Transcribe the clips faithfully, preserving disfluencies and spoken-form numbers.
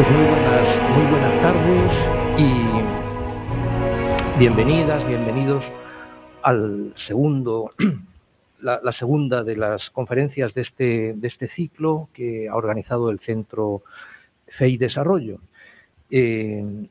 Pues muy buenas, muy buenas tardes y bienvenidas, bienvenidos al segundo, la, la segunda de las conferencias de este, de este ciclo que ha organizado el Centro F E I Desarrollo. Eh,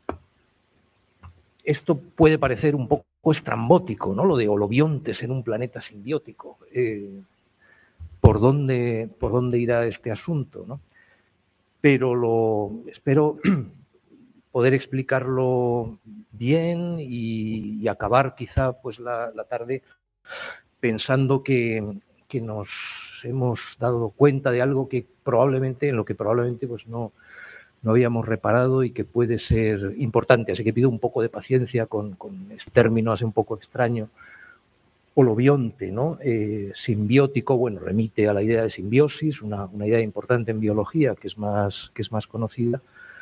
esto puede parecer un poco estrambótico, ¿no? Lo de holobiontes en un planeta simbiótico. Eh, ¿por dónde, por dónde irá este asunto, ¿no? Pero lo espero poder explicarlo bien y, y acabar quizá pues la, la tarde pensando que, que nos hemos dado cuenta de algo que probablemente, en lo que probablemente pues no, no habíamos reparado y que puede ser importante. Así que pido un poco de paciencia con, con este término así un poco extraño, holobionte, ¿no? Eh, simbiótico, bueno, remite a la idea de simbiosis, una, una idea importante en biología que es más, que es más conocida.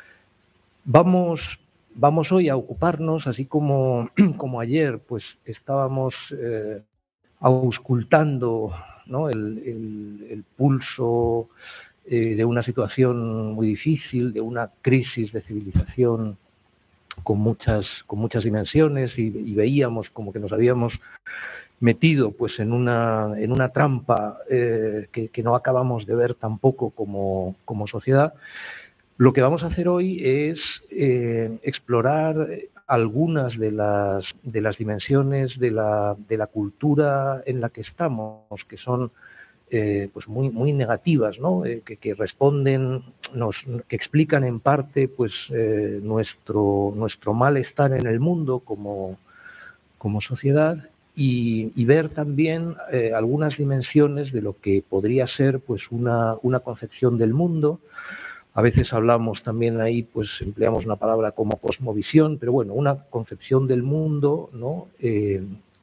Vamos, vamos hoy a ocuparnos, así como, como ayer, pues estábamos eh, auscultando, ¿no? el, el, el pulso eh, de una situación muy difícil, de una crisis de civilización con muchas, con muchas dimensiones y, y veíamos como que nos habíamos metido pues en una, en una trampa eh, que, que no acabamos de ver tampoco como, como sociedad. Lo que vamos a hacer hoy es eh, explorar algunas de las, de las dimensiones de la, de la cultura en la que estamos, que son eh, pues muy, muy negativas, ¿no? Eh, que, que responden, nos, que explican en parte pues, eh, nuestro, nuestro malestar en el mundo como, como sociedad. Y, y ver también eh, algunas dimensiones de lo que podría ser pues una, una concepción del mundo. A veces hablamos también ahí, pues empleamos una palabra como cosmovisión, pero bueno, una concepción del mundo, ¿no? Eh,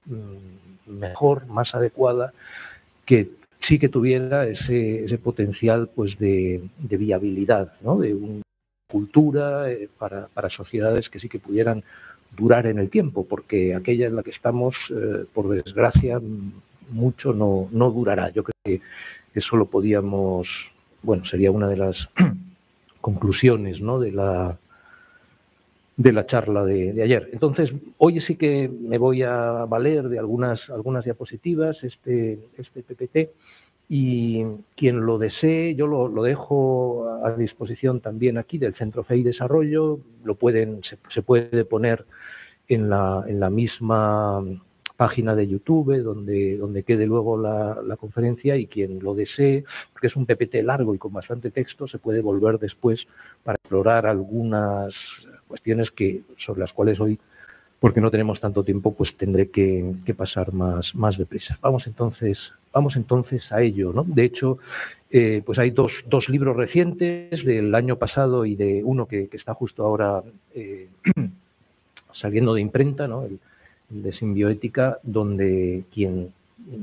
mejor, más adecuada, que sí que tuviera ese, ese potencial pues de, de viabilidad, ¿no? De una cultura eh, para, para sociedades que sí que pudieran durar en el tiempo, porque aquella en la que estamos, eh, por desgracia, mucho no, no durará. Yo creo que eso lo podíamos, bueno, sería una de las conclusiones, ¿no? de la de la charla de, de ayer. Entonces, hoy sí que me voy a valer de algunas, algunas diapositivas, este, este P P T, y quien lo desee, yo lo, lo dejo a disposición también aquí del Centro F E I Desarrollo, lo pueden, se, se puede poner en la, en la misma página de YouTube donde, donde quede luego la, la conferencia, y quien lo desee, porque es un P P T largo y con bastante texto, se puede volver después para explorar algunas cuestiones que, sobre las cuales hoy, porque no tenemos tanto tiempo, pues tendré que, que pasar más, más deprisa. Vamos entonces, vamos entonces a ello, ¿no? De hecho, eh, pues hay dos, dos libros recientes del año pasado y de uno que, que está justo ahora eh, saliendo de imprenta, ¿no? El, el de Simbioética, donde quien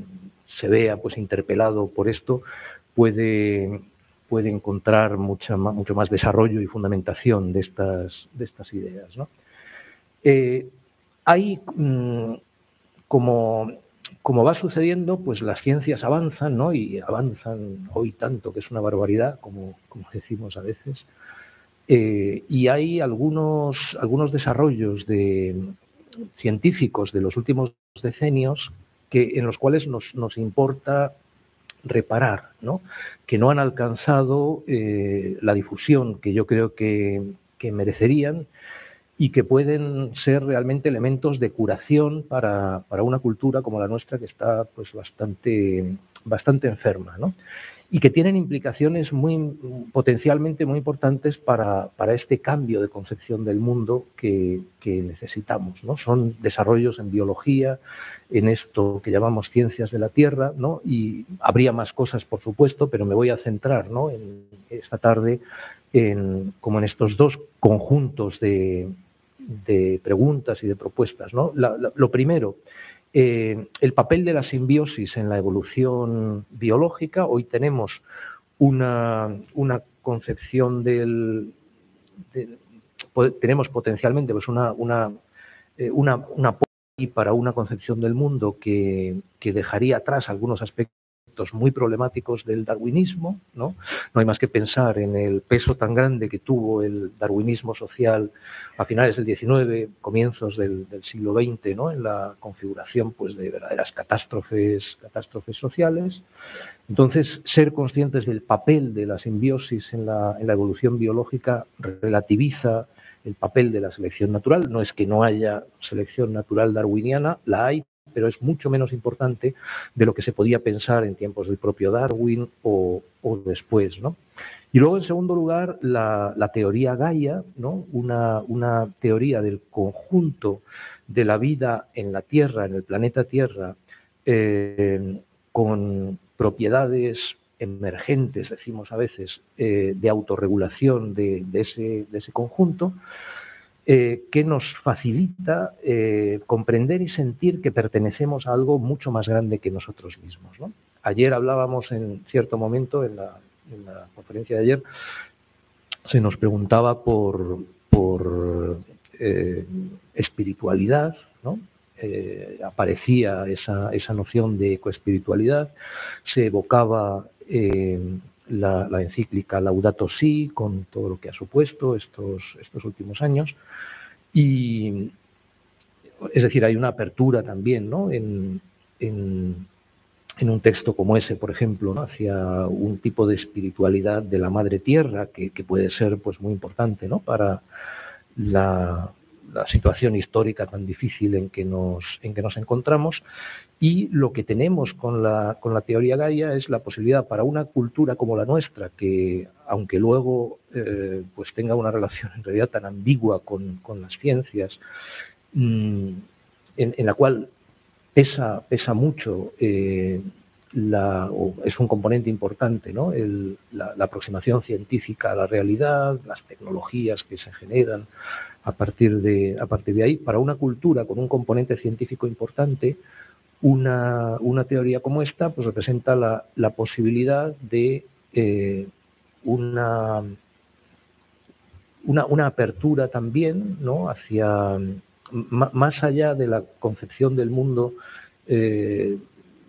se vea pues interpelado por esto puede, puede encontrar mucha, mucho más desarrollo y fundamentación de estas, de estas ideas, ¿no? Eh, hay, mmm, como, como va sucediendo, pues las ciencias avanzan, ¿no? Y avanzan hoy tanto que es una barbaridad, como, como decimos a veces. Eh, y hay algunos, algunos desarrollos de, científicos de los últimos decenios que, en los cuales nos, nos importa reparar, ¿no? Que no han alcanzado eh, la difusión que yo creo que, que merecerían, y que pueden ser realmente elementos de curación para, para una cultura como la nuestra, que está pues bastante, bastante enferma, ¿no? Y que tienen implicaciones muy potencialmente muy importantes para, para este cambio de concepción del mundo que, que necesitamos, ¿no? Son desarrollos en biología, en esto que llamamos ciencias de la Tierra, ¿no? Y habría más cosas, por supuesto, pero me voy a centrar, ¿no? en esta tarde en, como en estos dos conjuntos de, de preguntas y de propuestas, ¿no? La, la, lo primero, eh, el papel de la simbiosis en la evolución biológica. Hoy tenemos una, una concepción del... De, tenemos potencialmente pues una, una, eh, una, una para una concepción del mundo que, que dejaría atrás algunos aspectos aspectos muy problemáticos del darwinismo, ¿no? No hay más que pensar en el peso tan grande que tuvo el darwinismo social a finales del diecinueve, comienzos del, del siglo veinte, ¿no? En la configuración, pues, de verdaderas catástrofes, catástrofes sociales. Entonces, ser conscientes del papel de la simbiosis en la, en la evolución biológica relativiza el papel de la selección natural. No es que no haya selección natural darwiniana, la hay, pero es mucho menos importante de lo que se podía pensar en tiempos del propio Darwin o, o después, ¿no? Y luego, en segundo lugar, la, la teoría Gaia, ¿no? Una, una teoría del conjunto de la vida en la Tierra, en el planeta Tierra, eh, con propiedades emergentes, decimos a veces, eh, de autorregulación de, de, ese, de ese conjunto, eh, que nos facilita eh, comprender y sentir que pertenecemos a algo mucho más grande que nosotros mismos, ¿no? Ayer hablábamos en cierto momento, en la, en la conferencia de ayer, se nos preguntaba por, por eh, espiritualidad, ¿no? Eh, aparecía esa, esa noción de ecoespiritualidad, se evocaba eh, la, la encíclica Laudato Si, con todo lo que ha supuesto estos, estos últimos años, y es decir, hay una apertura también, ¿no? en, en, en un texto como ese, por ejemplo, ¿no? Hacia un tipo de espiritualidad de la Madre Tierra que, que puede ser, pues, muy importante, ¿no? Para la, la situación histórica tan difícil en que nos, en que nos encontramos. Y lo que tenemos con la, con la teoría Gaia es la posibilidad para una cultura como la nuestra, que aunque luego eh, pues tenga una relación en realidad tan ambigua con, con las ciencias, mmm, en, en la cual pesa, pesa mucho, eh, la, o es un componente importante, ¿no? El, la, la aproximación científica a la realidad, las tecnologías que se generan a partir de, a partir de ahí. Para una cultura con un componente científico importante, una, una teoría como esta pues representa la, la posibilidad de eh, una, una, una apertura también, ¿no? Hacia más allá de la concepción del mundo eh,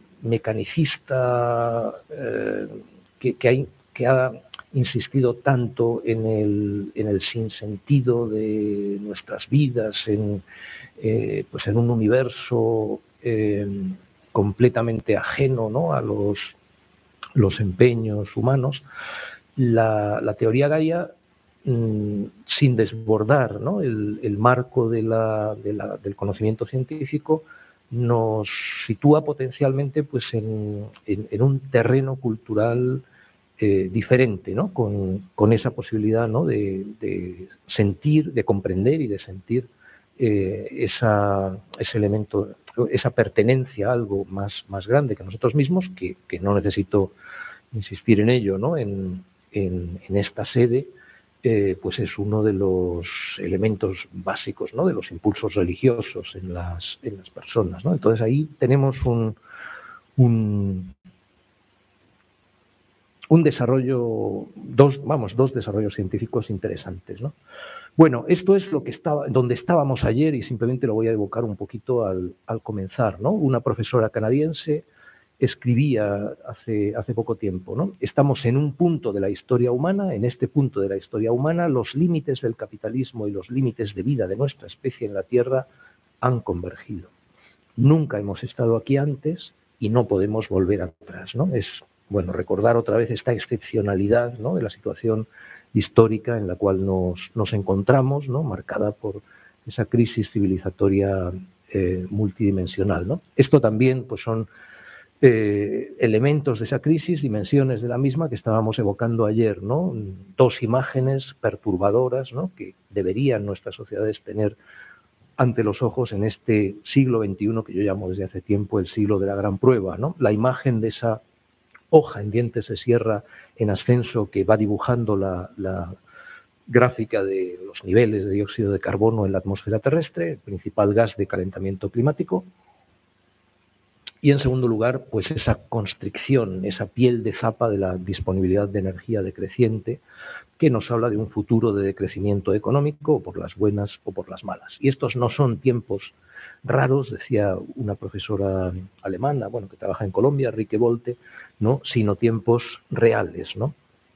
mecanicista eh, que, que, hay, que ha insistido tanto en el, en el sinsentido de nuestras vidas, en, eh, pues en un universo eh, completamente ajeno, ¿no? a los, los empeños humanos. La, la teoría Gaia, mmm, sin desbordar, ¿no? el, el marco de la, de la, del conocimiento científico, nos sitúa potencialmente, pues, en, en, en un terreno cultural eh, diferente, ¿no? con, con esa posibilidad, ¿no? de, de sentir, de comprender y de sentir eh, esa, ese elemento, esa pertenencia a algo más, más grande que nosotros mismos, que, que no necesito insistir en ello, ¿no? en, en, en esta sede, eh, pues es uno de los elementos básicos, ¿no? de los impulsos religiosos en las, en las personas, ¿no? Entonces ahí tenemos un, un, un desarrollo, dos, vamos, dos desarrollos científicos interesantes, ¿no? Bueno, esto es lo que estaba, donde estábamos ayer, y simplemente lo voy a evocar un poquito al, al comenzar, ¿no? Una profesora canadiense escribía hace, hace poco tiempo, ¿no? Estamos en un punto de la historia humana, en este punto de la historia humana, los límites del capitalismo y los límites de vida de nuestra especie en la Tierra han convergido. Nunca hemos estado aquí antes y no podemos volver atrás, ¿no? Es, bueno, recordar otra vez esta excepcionalidad, ¿no? de la situación histórica en la cual nos, nos encontramos, ¿no? marcada por esa crisis civilizatoria eh, multidimensional, ¿no? Esto también, pues, son Eh, elementos de esa crisis, dimensiones de la misma que estábamos evocando ayer, ¿no? Dos imágenes perturbadoras, ¿no? que deberían nuestras sociedades tener ante los ojos en este siglo veintiuno que yo llamo desde hace tiempo el siglo de la gran prueba, ¿no? La imagen de esa hoja en dientes de sierra en ascenso que va dibujando la, la gráfica de los niveles de dióxido de carbono en la atmósfera terrestre, el principal gas de calentamiento climático. Y en segundo lugar, pues esa constricción, esa piel de zapa de la disponibilidad de energía decreciente, que nos habla de un futuro de decrecimiento económico, o por las buenas o por las malas. Y estos no son tiempos raros, decía una profesora alemana, bueno, que trabaja en Colombia, Rike Volte, ¿no?, sino tiempos reales, ¿no?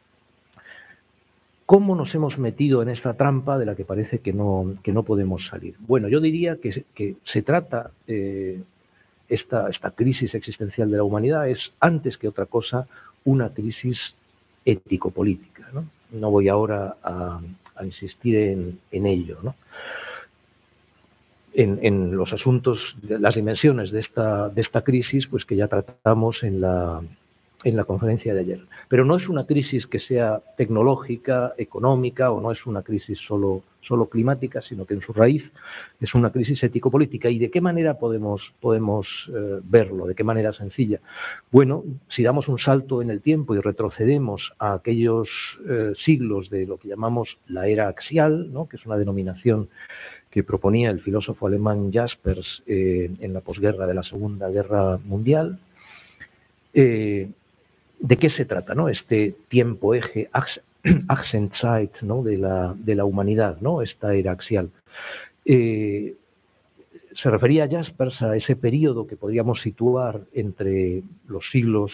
¿Cómo nos hemos metido en esta trampa de la que parece que no, que no podemos salir? Bueno, yo diría que, que se trata, eh, esta, esta crisis existencial de la humanidad es, antes que otra cosa, una crisis ético-política, ¿no? No voy ahora a, a insistir en, en ello, ¿no? En, en los asuntos, las dimensiones de esta, de esta crisis, pues que ya tratamos en la, en la conferencia de ayer. Pero no es una crisis que sea tecnológica, económica, o no es una crisis solo, solo climática, sino que en su raíz es una crisis ético-política. ¿Y de qué manera podemos, podemos eh, verlo? ¿De qué manera sencilla? Bueno, si damos un salto en el tiempo y retrocedemos a aquellos eh, siglos de lo que llamamos la era axial, ¿no?, que es una denominación que proponía el filósofo alemán Jaspers eh, en la posguerra de la Segunda Guerra Mundial. Eh, ¿De qué se trata, ¿no?, este tiempo eje, Achsenzeit, ¿no?, de la, de la humanidad, ¿no?, esta era axial? Eh, se refería a Jaspers a ese periodo que podríamos situar entre los siglos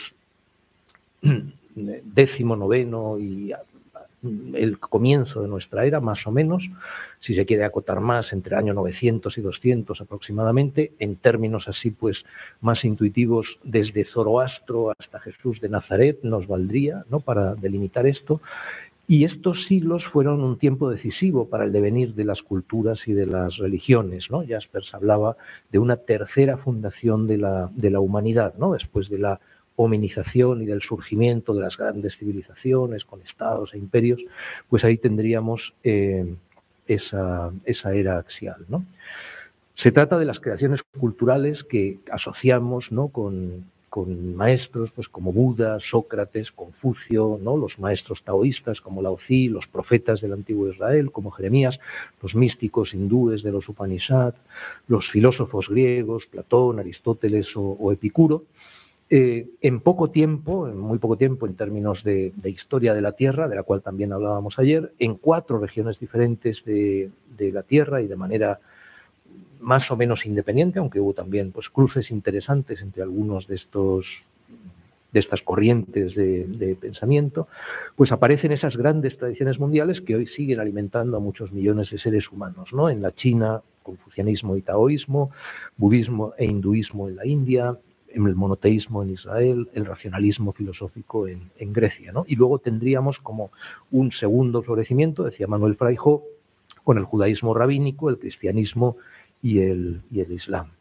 décimo, noveno y el comienzo de nuestra era, más o menos, si se quiere acotar más, entre el año novecientos y doscientos aproximadamente, en términos así pues más intuitivos, desde Zoroastro hasta Jesús de Nazaret nos valdría, ¿no?, para delimitar esto. Y estos siglos fueron un tiempo decisivo para el devenir de las culturas y de las religiones, ¿no? Jaspers hablaba de una tercera fundación de la, de la humanidad, ¿no?, después de la hominización y del surgimiento de las grandes civilizaciones con estados e imperios, pues ahí tendríamos eh, esa, esa era axial, ¿no? Se trata de las creaciones culturales que asociamos, ¿no?, con, con maestros pues como Buda, Sócrates, Confucio, ¿no?, los maestros taoístas como Lao Tzu, los profetas del antiguo Israel como Jeremías, los místicos hindúes de los Upanishad, los filósofos griegos, Platón, Aristóteles o, o Epicuro. Eh, en poco tiempo, en muy poco tiempo en términos de, de historia de la Tierra, de la cual también hablábamos ayer, en cuatro regiones diferentes de, de la Tierra y de manera más o menos independiente, aunque hubo también pues cruces interesantes entre algunos de estos de estas corrientes de, de pensamiento, pues aparecen esas grandes tradiciones mundiales que hoy siguen alimentando a muchos millones de seres humanos, ¿no? En la China, confucianismo y taoísmo, budismo e hinduismo en la India, el monoteísmo en Israel, el racionalismo filosófico en, en Grecia, ¿no? Y luego tendríamos como un segundo florecimiento, decía Manuel Fraijo, con el judaísmo rabínico, el cristianismo y el, y el islam.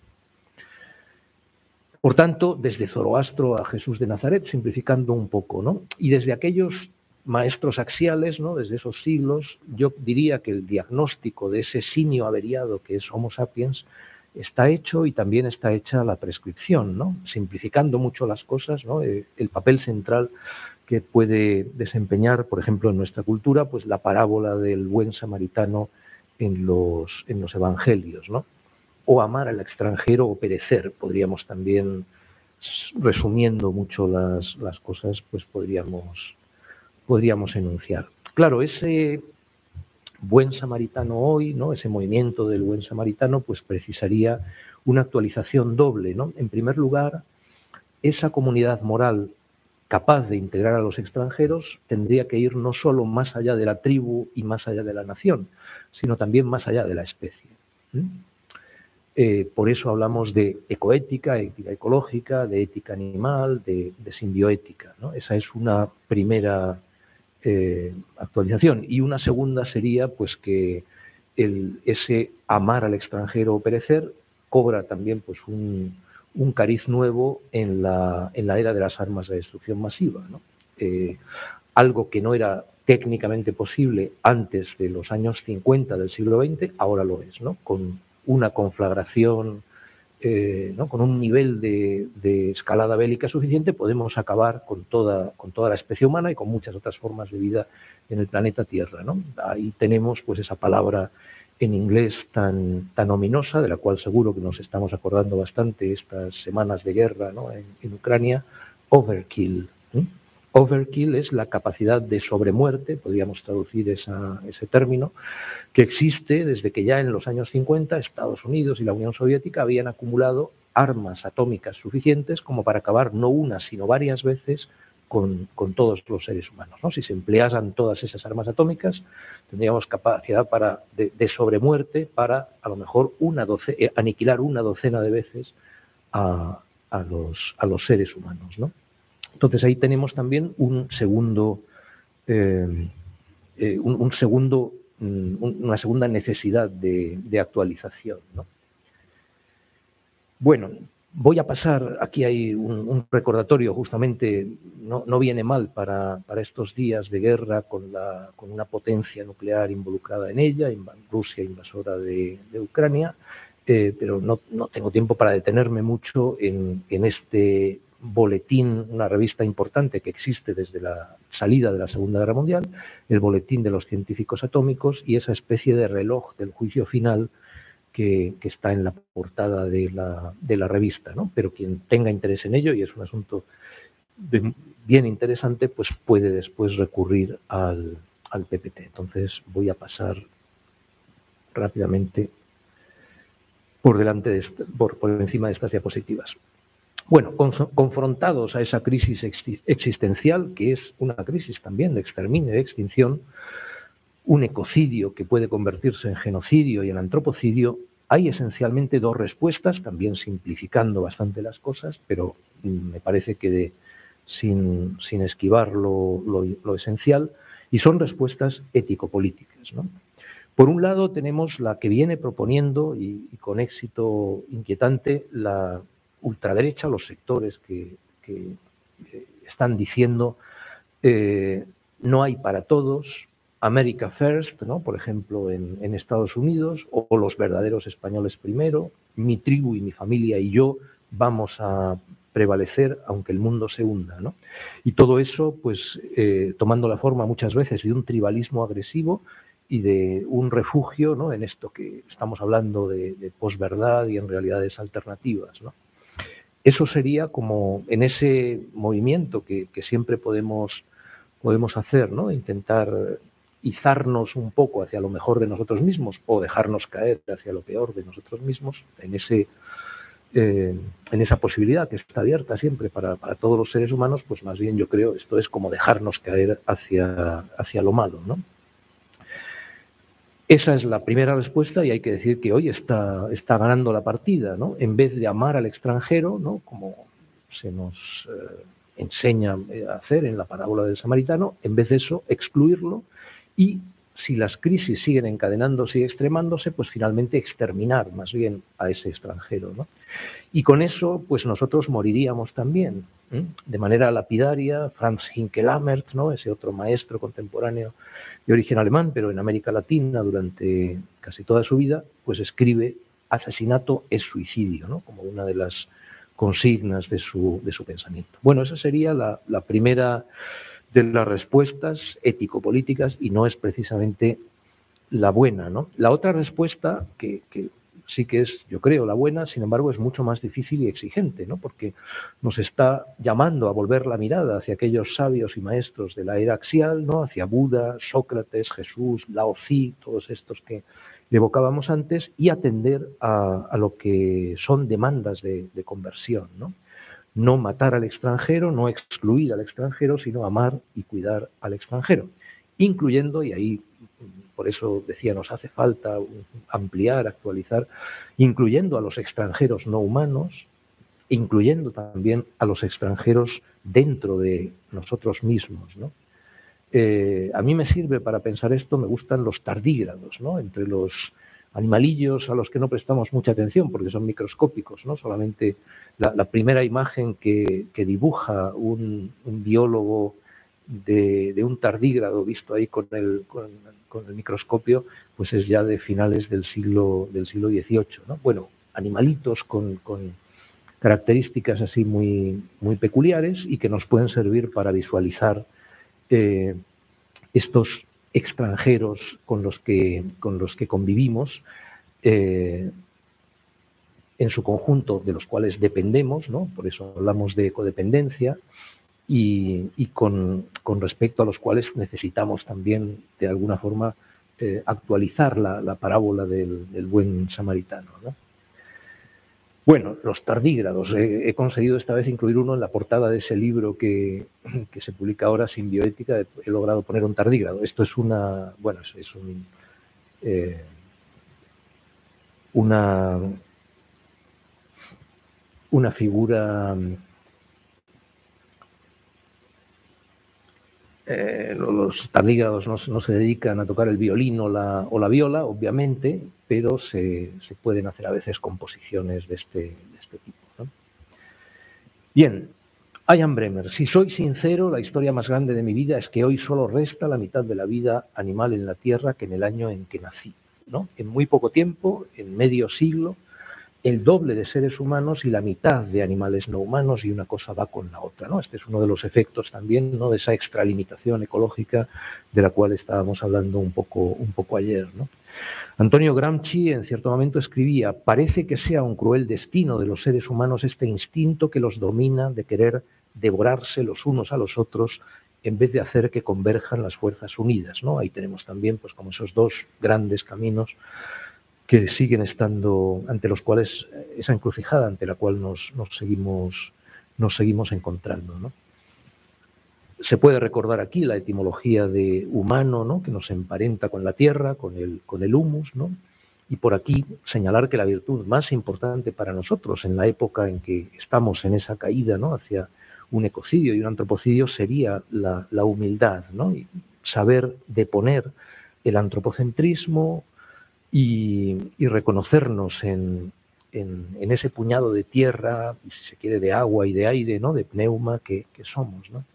Por tanto, desde Zoroastro a Jesús de Nazaret, simplificando un poco, ¿no? Y desde aquellos maestros axiales, ¿no?, desde esos siglos, yo diría que el diagnóstico de ese simio averiado que es Homo sapiens está hecho y también está hecha la prescripción, ¿no? Simplificando mucho las cosas, ¿no?, el papel central que puede desempeñar, por ejemplo, en nuestra cultura, pues la parábola del buen samaritano en los, en los evangelios, ¿no? O amar al extranjero o perecer, podríamos también, resumiendo mucho las, las cosas, pues podríamos, podríamos enunciar. Claro, ese buen samaritano hoy, ¿no?, ese movimiento del buen samaritano, pues precisaría una actualización doble, ¿no? En primer lugar, esa comunidad moral capaz de integrar a los extranjeros tendría que ir no solo más allá de la tribu y más allá de la nación, sino también más allá de la especie. ¿Mm? Eh, por eso hablamos de ecoética, ética ecológica, de ética animal, de, de simbioética, ¿no? Esa es una primera eh, actualización. Y una segunda sería pues que el, ese amar al extranjero o perecer cobra también pues un, un cariz nuevo en la, en la era de las armas de destrucción masiva, ¿no? Eh, algo que no era técnicamente posible antes de los años cincuenta del siglo veinte, ahora lo es, ¿no? Con una conflagración, eh, ¿no?, con un nivel de, de escalada bélica suficiente, podemos acabar con toda, con toda la especie humana y con muchas otras formas de vida en el planeta Tierra, ¿no? Ahí tenemos pues esa palabra en inglés tan, tan ominosa, de la cual seguro que nos estamos acordando bastante estas semanas de guerra, ¿no?, en, en Ucrania, overkill. ¿eh? Overkill es la capacidad de sobremuerte, podríamos traducir esa, ese término, que existe desde que ya en los años cincuenta Estados Unidos y la Unión Soviética habían acumulado armas atómicas suficientes como para acabar no una, sino varias veces con, con todos los seres humanos, ¿no? Si se emplearan todas esas armas atómicas, tendríamos capacidad para, de, de sobremuerte para, a lo mejor, una doce, eh, aniquilar una docena de veces a, a, los, a los seres humanos, ¿no? Entonces ahí tenemos también un segundo, eh, eh, un, un segundo, un, una segunda necesidad de, de actualización, ¿no? Bueno, voy a pasar, aquí hay un, un recordatorio, justamente, no, no viene mal para, para estos días de guerra con, la, con una potencia nuclear involucrada en ella, Rusia invasora de, de Ucrania, eh, pero no, no tengo tiempo para detenerme mucho en, en este boletín, una revista importante que existe desde la salida de la Segunda Guerra Mundial, el Boletín de los Científicos Atómicos, y esa especie de reloj del juicio final que, que está en la portada de la, de la revista, ¿no? Pero quien tenga interés en ello, y es un asunto de, bien interesante, pues puede después recurrir al, al P P T. Entonces voy a pasar rápidamente por, delante de esta, por, por encima de estas diapositivas. Bueno, confrontados a esa crisis existencial, que es una crisis también de exterminio y de extinción, un ecocidio que puede convertirse en genocidio y en antropocidio, hay esencialmente dos respuestas, también simplificando bastante las cosas, pero me parece que de, sin, sin esquivar lo, lo, lo esencial, y son respuestas ético-políticas, ¿no? Por un lado tenemos la que viene proponiendo, y, y con éxito inquietante, la ultraderecha, los sectores que, que eh, están diciendo eh, no hay para todos, America First, ¿no?, por ejemplo, en, en Estados Unidos, o, o los verdaderos españoles primero, mi tribu y mi familia y yo vamos a prevalecer aunque el mundo se hunda, ¿no? Y todo eso, pues, eh, tomando la forma muchas veces de un tribalismo agresivo y de un refugio, ¿no?, en esto que estamos hablando de, de posverdad y en realidades alternativas, ¿no? Eso sería como en ese movimiento que, que siempre podemos, podemos hacer, ¿no?, intentar izarnos un poco hacia lo mejor de nosotros mismos o dejarnos caer hacia lo peor de nosotros mismos, en, ese, eh, en esa posibilidad que está abierta siempre para, para todos los seres humanos, pues más bien yo creo esto es como dejarnos caer hacia, hacia lo malo, ¿no? Esa es la primera respuesta y hay que decir que hoy está, está ganando la partida, ¿no? En vez de amar al extranjero, ¿no?, como se nos eh, enseña a hacer en la parábola del samaritano, en vez de eso, excluirlo y, si las crisis siguen encadenándose y extremándose, pues finalmente exterminar más bien a ese extranjero, ¿no? Y con eso, pues nosotros moriríamos también, ¿eh? De manera lapidaria. Franz Hinckelamert, ¿no?, ese otro maestro contemporáneo de origen alemán, pero en América Latina durante casi toda su vida, pues escribe asesinato es suicidio, ¿no?, como una de las consignas de su, de su pensamiento. Bueno, esa sería la, la primera de las respuestas ético-políticas y no es precisamente la buena, ¿no? La otra respuesta, que, que sí que es, yo creo, la buena, sin embargo, es mucho más difícil y exigente, ¿no?, porque nos está llamando a volver la mirada hacia aquellos sabios y maestros de la era axial, ¿no?, hacia Buda, Sócrates, Jesús, Lao Tzu, todos estos que evocábamos antes, y atender a, a lo que son demandas de, de conversión, ¿no? No matar al extranjero, no excluir al extranjero, sino amar y cuidar al extranjero, incluyendo, y ahí por eso decía, nos hace falta ampliar, actualizar, incluyendo a los extranjeros no humanos, incluyendo también a los extranjeros dentro de nosotros mismos, ¿no? Eh, a mí me sirve para pensar esto, me gustan los tardígrados, ¿no?, entre los animalillos a los que no prestamos mucha atención porque son microscópicos, ¿no? Solamente la, la primera imagen que, que dibuja un, un biólogo de, de un tardígrado visto ahí con el, con, con el microscopio, pues es ya de finales del siglo, del siglo dieciocho, ¿no? Bueno, animalitos con, con características así muy, muy peculiares y que nos pueden servir para visualizar eh, estos extranjeros con los que, con los que convivimos, eh, en su conjunto de los cuales dependemos, ¿no? Por eso hablamos de codependencia, y, y con, con respecto a los cuales necesitamos también, de alguna forma, eh, actualizar la, la parábola del, del buen samaritano, ¿no? Bueno, los tardígrados. Eh, he conseguido esta vez incluir uno en la portada de ese libro que, que se publica ahora, Simbioética. He logrado poner un tardígrado. Esto es una, bueno, es, es un, eh, una, una figura. Eh, los tardígrados no, no se dedican a tocar el violín o la, o la viola, obviamente, pero se, se pueden hacer a veces composiciones de este, de este tipo, ¿no? Bien, Ian Bremmer: si soy sincero, la historia más grande de mi vida es que hoy solo resta la mitad de la vida animal en la Tierra que en el año en que nací, ¿no? En muy poco tiempo, en medio siglo, el doble de seres humanos y la mitad de animales no humanos, y una cosa va con la otra, ¿no? Este es uno de los efectos también, ¿no?, de esa extralimitación ecológica de la cual estábamos hablando un poco, un poco ayer, ¿no? Antonio Gramsci en cierto momento escribía: parece que sea un cruel destino de los seres humanos este instinto que los domina de querer devorarse los unos a los otros en vez de hacer que converjan las fuerzas unidas, ¿no? Ahí tenemos también, pues, como esos dos grandes caminos que siguen estando, ante los cuales, esa encrucijada ante la cual nos, nos, seguimos, nos seguimos encontrando, ¿no? Se puede recordar aquí la etimología de humano, ¿no?, que nos emparenta con la tierra, con el, con el humus, ¿no? Y por aquí señalar que la virtud más importante para nosotros en la época en que estamos en esa caída, ¿no?, hacia un ecocidio y un antropocidio sería la, la humildad, ¿no? Y saber deponer el antropocentrismo, Y, y reconocernos en, en, en ese puñado de tierra, y si se quiere de agua y de aire, ¿no?, de pneuma que, que somos, ¿no?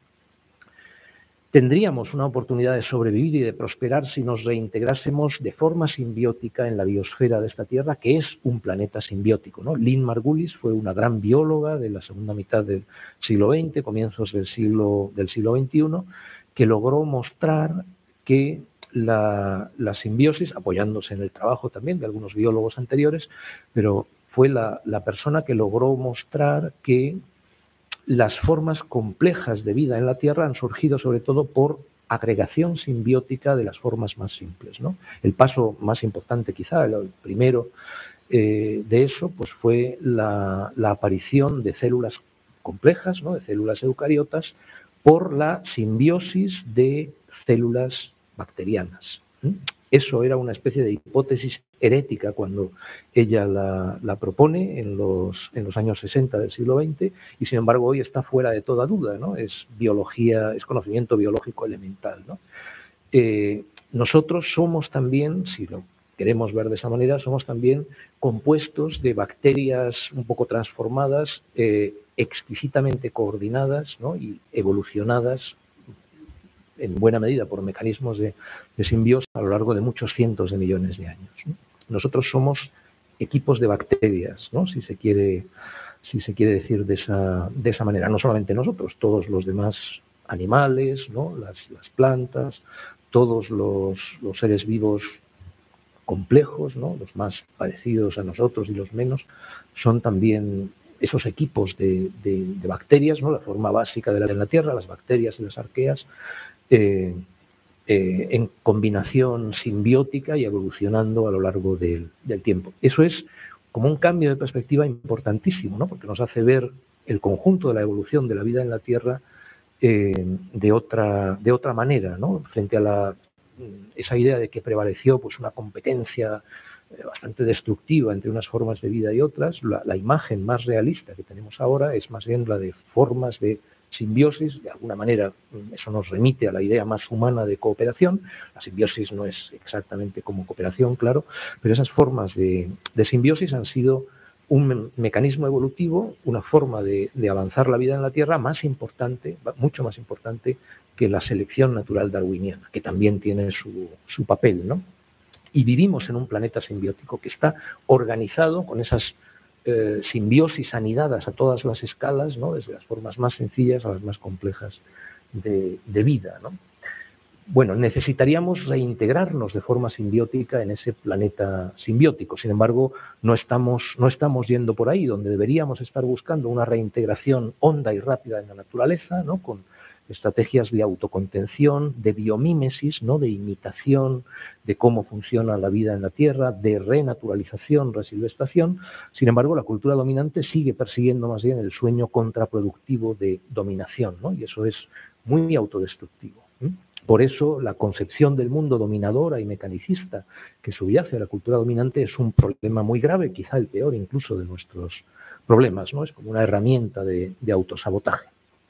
Tendríamos una oportunidad de sobrevivir y de prosperar si nos reintegrásemos de forma simbiótica en la biosfera de esta tierra, que es un planeta simbiótico, ¿no? Lynn Margulis fue una gran bióloga de la segunda mitad del siglo veinte, comienzos del siglo, del siglo veintiuno, que logró mostrar que La, la simbiosis, apoyándose en el trabajo también de algunos biólogos anteriores, pero fue la, la persona que logró mostrar que las formas complejas de vida en la Tierra han surgido sobre todo por agregación simbiótica de las formas más simples, ¿no? El paso más importante, quizá el primero eh, de eso, pues fue la, la aparición de células complejas, ¿no?, de células eucariotas, por la simbiosis de células bacterianas. Eso era una especie de hipótesis herética cuando ella la, la propone en los, en los años sesenta del siglo veinte, y sin embargo hoy está fuera de toda duda, ¿no? Es biología, es conocimiento biológico elemental, ¿no? Eh, nosotros somos también, si lo queremos ver de esa manera, somos también compuestos de bacterias un poco transformadas, eh, exquisitamente coordinadas, ¿no?, y evolucionadas en buena medida por mecanismos de, de simbiosis a lo largo de muchos cientos de millones de años, ¿no? Nosotros somos equipos de bacterias, ¿no?, si se quiere, si se quiere decir de esa, de esa manera. No solamente nosotros, todos los demás animales, ¿no?, las, las plantas, todos los, los seres vivos complejos, ¿no?, los más parecidos a nosotros y los menos, son también esos equipos de, de, de bacterias, ¿no?, la forma básica de la, de la Tierra, las bacterias y las arqueas, eh, eh, en combinación simbiótica y evolucionando a lo largo del, del tiempo. Eso es como un cambio de perspectiva importantísimo, ¿no?, porque nos hace ver el conjunto de la evolución de la vida en la Tierra eh, de, otra, de otra manera, ¿no?, frente a la, esa idea de que prevaleció, pues, una competencia bastante destructiva entre unas formas de vida y otras. La, la imagen más realista que tenemos ahora es más bien la de formas de simbiosis. De alguna manera eso nos remite a la idea más humana de cooperación. La simbiosis no es exactamente como cooperación, claro, pero esas formas de, de simbiosis han sido un me mecanismo evolutivo, una forma de, de avanzar la vida en la Tierra más importante, mucho más importante que la selección natural darwiniana, que también tiene su, su papel, ¿no? Y vivimos en un planeta simbiótico que está organizado con esas eh, simbiosis anidadas a todas las escalas, ¿no?, desde las formas más sencillas a las más complejas de, de vida, ¿no? bueno, necesitaríamos reintegrarnos de forma simbiótica en ese planeta simbiótico. Sin embargo, no estamos, no estamos yendo por ahí, donde deberíamos estar buscando una reintegración honda y rápida en la naturaleza, ¿no? Con estrategias de autocontención, de biomímesis, ¿no? De imitación de cómo funciona la vida en la Tierra, de renaturalización, resilvestación. Sin embargo, la cultura dominante sigue persiguiendo más bien el sueño contraproductivo de dominación, ¿no? Y eso es muy autodestructivo. ¿eh? Por eso, la concepción del mundo dominadora y mecanicista que subyace a la cultura dominante es un problema muy grave, quizá el peor incluso de nuestros problemas, ¿no? Es como una herramienta de, de autosabotaje.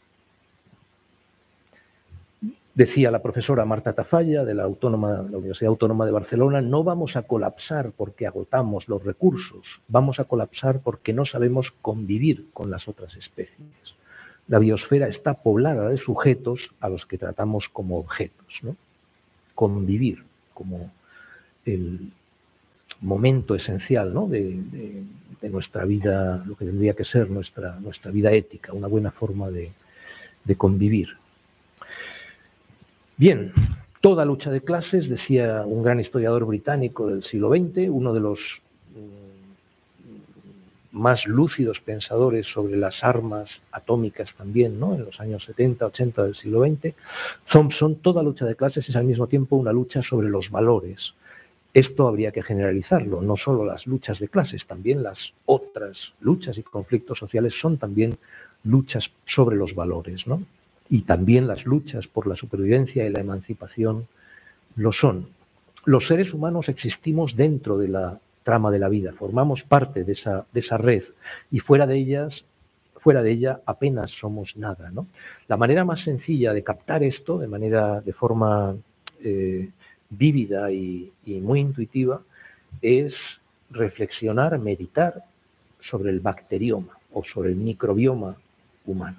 Decía la profesora Marta Tafalla, de la, Autónoma, la Universidad Autónoma de Barcelona, no vamos a colapsar porque agotamos los recursos, vamos a colapsar porque no sabemos convivir con las otras especies. La biosfera está poblada de sujetos a los que tratamos como objetos, ¿no? Convivir como el momento esencial, ¿no? de, de, de nuestra vida, lo que tendría que ser nuestra, nuestra vida ética, una buena forma de, de convivir. Bien, toda lucha de clases, decía un gran historiador británico del siglo veinte, uno de los más lúcidos pensadores sobre las armas atómicas también, ¿no? En los años setenta, ochenta del siglo veinte, Thompson, toda lucha de clases es al mismo tiempo una lucha sobre los valores. Esto habría que generalizarlo, no solo las luchas de clases, también las otras luchas y conflictos sociales son también luchas sobre los valores, ¿no? Y también las luchas por la supervivencia y la emancipación lo son. Los seres humanos existimos dentro de la trama de la vida, formamos parte de esa, de esa red y fuera de ellas, fuera de ella apenas somos nada, ¿no? La manera más sencilla de captar esto, de manera, de forma eh, vívida y, y muy intuitiva, es reflexionar, meditar sobre el bacterioma o sobre el microbioma humano.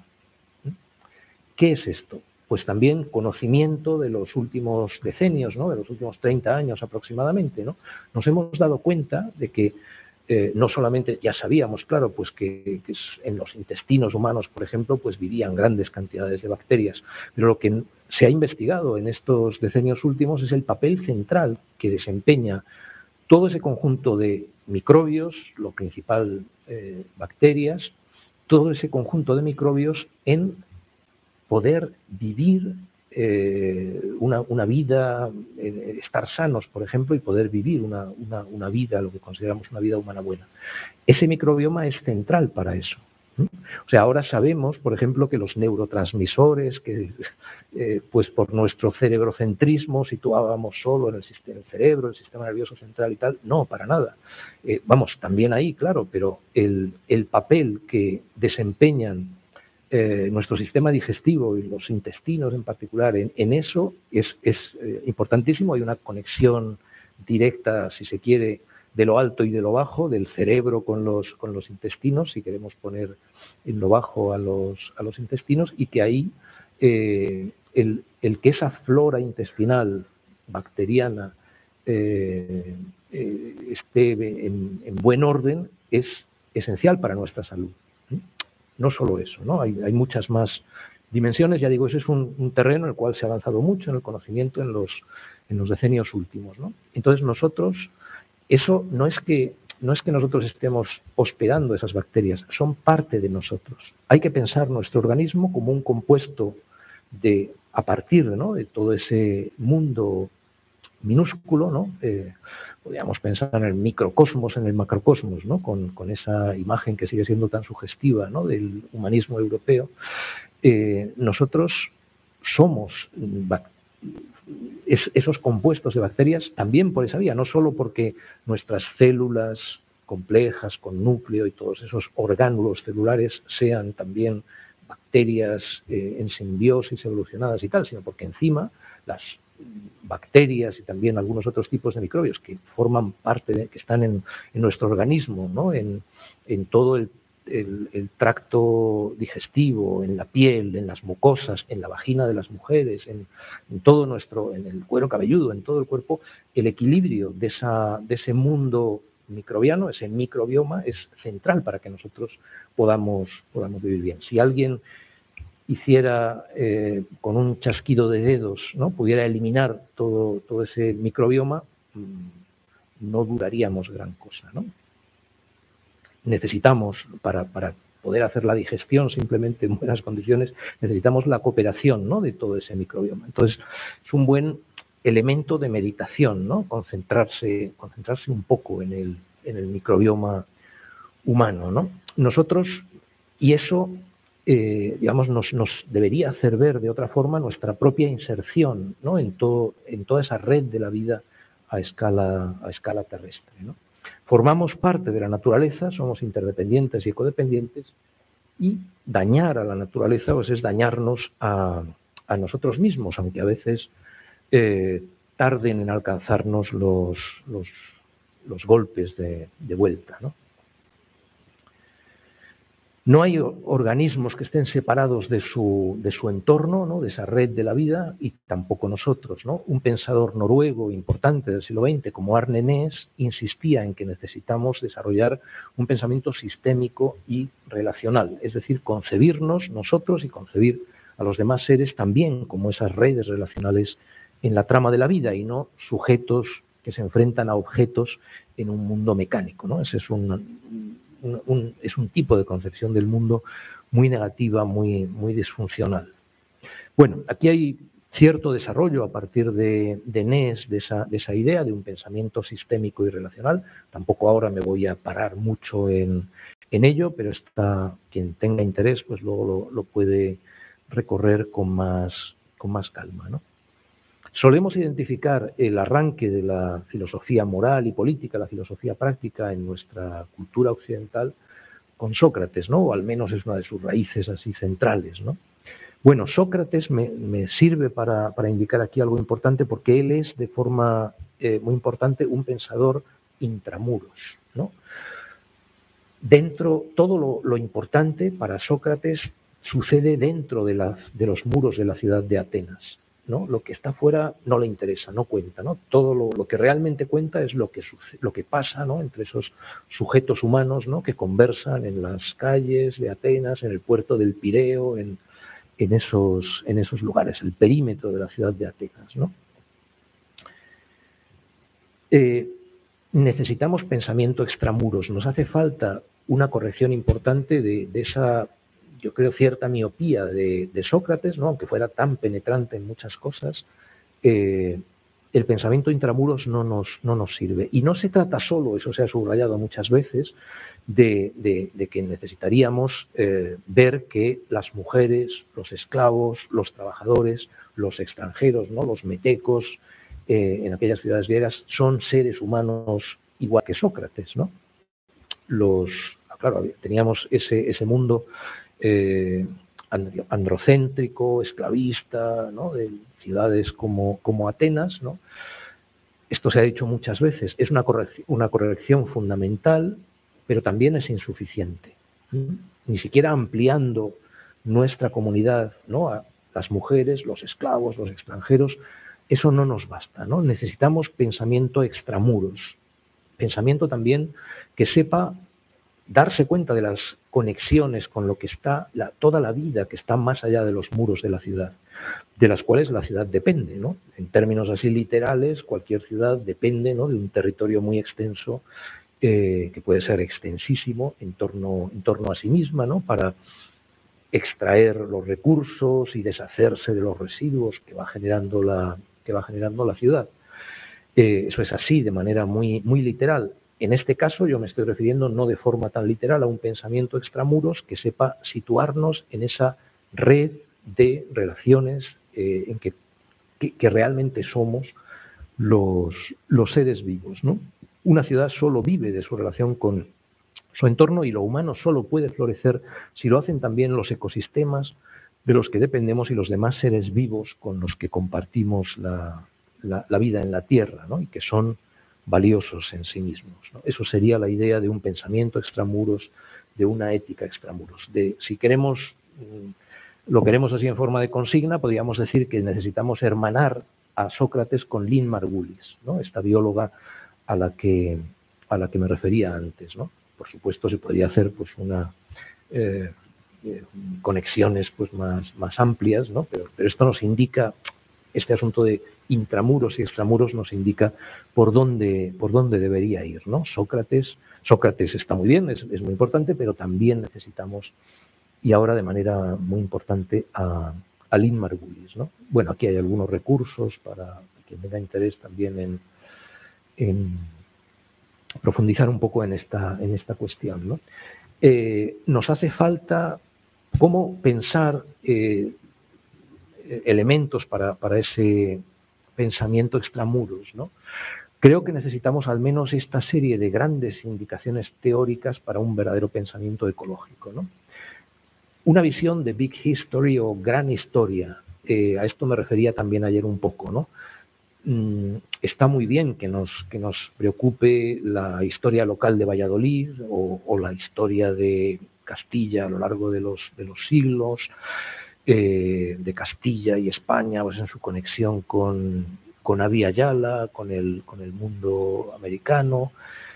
¿Qué es esto? Pues también conocimiento de los últimos decenios, ¿no? De los últimos treinta años aproximadamente, ¿no? Nos hemos dado cuenta de que eh, no solamente, ya sabíamos, claro, pues que, que en los intestinos humanos, por ejemplo, pues vivían grandes cantidades de bacterias, pero lo que se ha investigado en estos decenios últimos es el papel central que desempeña todo ese conjunto de microbios, lo principal eh, bacterias, todo ese conjunto de microbios en poder vivir eh, una, una vida, eh, estar sanos, por ejemplo, y poder vivir una, una, una vida, lo que consideramos una vida humana buena. Ese microbioma es central para eso. ¿eh? O sea, ahora sabemos, por ejemplo, que los neurotransmisores, que eh, pues por nuestro cerebrocentrismo situábamos solo en el, sistema, el cerebro, el sistema nervioso central y tal, no, para nada. Eh, vamos, también ahí, claro, pero el, el papel que desempeñan Eh, nuestro sistema digestivo y los intestinos en particular, en, en eso es, es eh, importantísimo. Hay una conexión directa, si se quiere, de lo alto y de lo bajo, del cerebro con los, con los intestinos, si queremos poner en lo bajo a los, a los intestinos, y que ahí eh, el, el que esa flora intestinal bacteriana eh, eh, esté en, en buen orden es esencial para nuestra salud. ¿eh? No solo eso, ¿no? Hay, hay muchas más dimensiones. Ya digo, ese es un, un terreno en el cual se ha avanzado mucho en el conocimiento en los, en los decenios últimos, ¿no? Entonces nosotros, eso no es que no es que nosotros estemos hospedando esas bacterias, son parte de nosotros. Hay que pensar nuestro organismo como un compuesto de, a partir, ¿no?, de todo ese mundo minúsculo, ¿no? Eh, podríamos pensar en el microcosmos, en el macrocosmos, ¿no? Con, con esa imagen que sigue siendo tan sugestiva, ¿no?, del humanismo europeo. Eh, nosotros somos es, esos compuestos de bacterias también por esa vía, no solo porque nuestras células complejas con núcleo y todos esos orgánulos celulares sean también bacterias eh, en simbiosis evolucionadas y tal, sino porque encima las bacterias y también algunos otros tipos de microbios que forman parte, de, que están en, en nuestro organismo, ¿no?, en, en todo el, el, el tracto digestivo, en la piel, en las mucosas, en la vagina de las mujeres, en, en todo nuestro, en el cuero cabelludo, en todo el cuerpo, el equilibrio de, esa, de ese mundo microbiano, ese microbioma, es central para que nosotros podamos, podamos vivir bien. Si alguien hiciera eh, con un chasquido de dedos, ¿no? Pudiera eliminar todo, todo ese microbioma, no duraríamos gran cosa, ¿no? Necesitamos, para, para poder hacer la digestión simplemente en buenas condiciones, necesitamos la cooperación, ¿no?, de todo ese microbioma. Entonces, es un buen elemento de meditación, ¿no?, concentrarse, concentrarse un poco en el, en el microbioma humano, ¿no? Nosotros, y eso, eh, digamos, nos, nos debería hacer ver de otra forma nuestra propia inserción, ¿no?, en, todo, en toda esa red de la vida a escala, a escala terrestre, ¿no? Formamos parte de la naturaleza, somos interdependientes y ecodependientes, y dañar a la naturaleza pues es dañarnos a, a nosotros mismos, aunque a veces eh, tarden en alcanzarnos los, los, los golpes de, de vuelta, ¿no? No hay organismos que estén separados de su, de su entorno, ¿no?, de esa red de la vida, y tampoco nosotros, ¿no? Un pensador noruego importante del siglo veinte, como Arne Næss, insistía en que necesitamos desarrollar un pensamiento sistémico y relacional, es decir, concebirnos nosotros y concebir a los demás seres también como esas redes relacionales en la trama de la vida y no sujetos que se enfrentan a objetos en un mundo mecánico, ¿no? Ese es un... Un, un, es un tipo de concepción del mundo muy negativa, muy, muy disfuncional. Bueno, aquí hay cierto desarrollo a partir de, de Næss, de esa, de esa idea de un pensamiento sistémico y relacional. Tampoco ahora me voy a parar mucho en, en ello, pero está, quien tenga interés pues luego lo, lo puede recorrer con más, con más calma, ¿no? Solemos identificar el arranque de la filosofía moral y política, la filosofía práctica en nuestra cultura occidental con Sócrates, ¿no? O al menos es una de sus raíces así centrales, ¿no? Bueno, Sócrates me, me sirve para, para indicar aquí algo importante porque él es de forma eh, muy importante un pensador intramuros, ¿no? Dentro, todo lo, lo importante para Sócrates sucede dentro de, la, de los muros de la ciudad de Atenas, ¿no? Lo que está fuera no le interesa, no cuenta, ¿no? Todo lo, lo que realmente cuenta es lo que, lo que pasa, ¿no?, entre esos sujetos humanos, ¿no?, que conversan en las calles de Atenas, en el puerto del Pireo, en, en, esos, en esos lugares, el perímetro de la ciudad de Atenas, ¿no? Eh, necesitamos pensamiento extramuros, nos hace falta una corrección importante de, de esa, yo creo, cierta miopía de, de Sócrates, ¿no?, aunque fuera tan penetrante en muchas cosas. Eh, el pensamiento intramuros no nos, no nos sirve. Y no se trata solo, eso se ha subrayado muchas veces, de, de, de que necesitaríamos eh, ver que las mujeres, los esclavos, los trabajadores, los extranjeros, ¿no?, los metecos, eh, en aquellas ciudades griegas, son seres humanos igual que Sócrates, ¿no? Los, claro, teníamos ese, ese mundo eh, androcéntrico, esclavista, ¿no?, de ciudades como, como Atenas, ¿no? Esto se ha dicho muchas veces, es una corrección, una corrección fundamental, pero también es insuficiente. ¿Sí? Ni siquiera ampliando nuestra comunidad, ¿no?, a las mujeres, los esclavos, los extranjeros, eso no nos basta, ¿no? Necesitamos pensamiento extramuros, pensamiento también que sepa darse cuenta de las conexiones con lo que está, la, toda la vida que está más allá de los muros de la ciudad, de las cuales la ciudad depende, ¿no? En términos así literales, cualquier ciudad depende, ¿no?, de un territorio muy extenso, eh, que puede ser extensísimo en torno, en torno a sí misma, ¿no?, para extraer los recursos y deshacerse de los residuos que va generando la, que va generando la ciudad. Eh, eso es así, de manera muy, muy literal. En este caso yo me estoy refiriendo no de forma tan literal a un pensamiento extramuros que sepa situarnos en esa red de relaciones eh, en que, que, que realmente somos los, los seres vivos, ¿no? Una ciudad solo vive de su relación con su entorno y lo humano solo puede florecer si lo hacen también los ecosistemas de los que dependemos y los demás seres vivos con los que compartimos la, la, la vida en la Tierra, ¿no?, y que son valiosos en sí mismos, ¿no? Eso sería la idea de un pensamiento extramuros, de una ética extramuros. De, si queremos, lo queremos así en forma de consigna, podríamos decir que necesitamos hermanar a Sócrates con Lynn Margulis, ¿no?, esta bióloga a la que, a la que me refería antes, ¿no? Por supuesto, se podría hacer pues una, eh, eh, conexiones pues más, más amplias, ¿no? Pero, pero esto nos indica, este asunto de intramuros y extramuros nos indica por dónde, por dónde debería ir, ¿no? Sócrates, Sócrates está muy bien, es, es muy importante, pero también necesitamos, y ahora de manera muy importante, a, a Lynn Margulis, ¿no? Bueno, aquí hay algunos recursos para quien tenga interés también en, en profundizar un poco en esta, en esta cuestión, ¿no? Eh, nos hace falta cómo pensar eh, elementos para, para ese pensamiento extramuros, ¿no? Creo que necesitamos al menos esta serie de grandes indicaciones teóricas para un verdadero pensamiento ecológico, ¿no? Una visión de Big History o gran historia, eh, a esto me refería también ayer un poco, ¿no? Mm, está muy bien que nos, que nos preocupe la historia local de Valladolid o, o la historia de Castilla a lo largo de los, de los siglos, eh, de Castilla y España, pues en su conexión con, con Abí Yala, con el, con el mundo americano,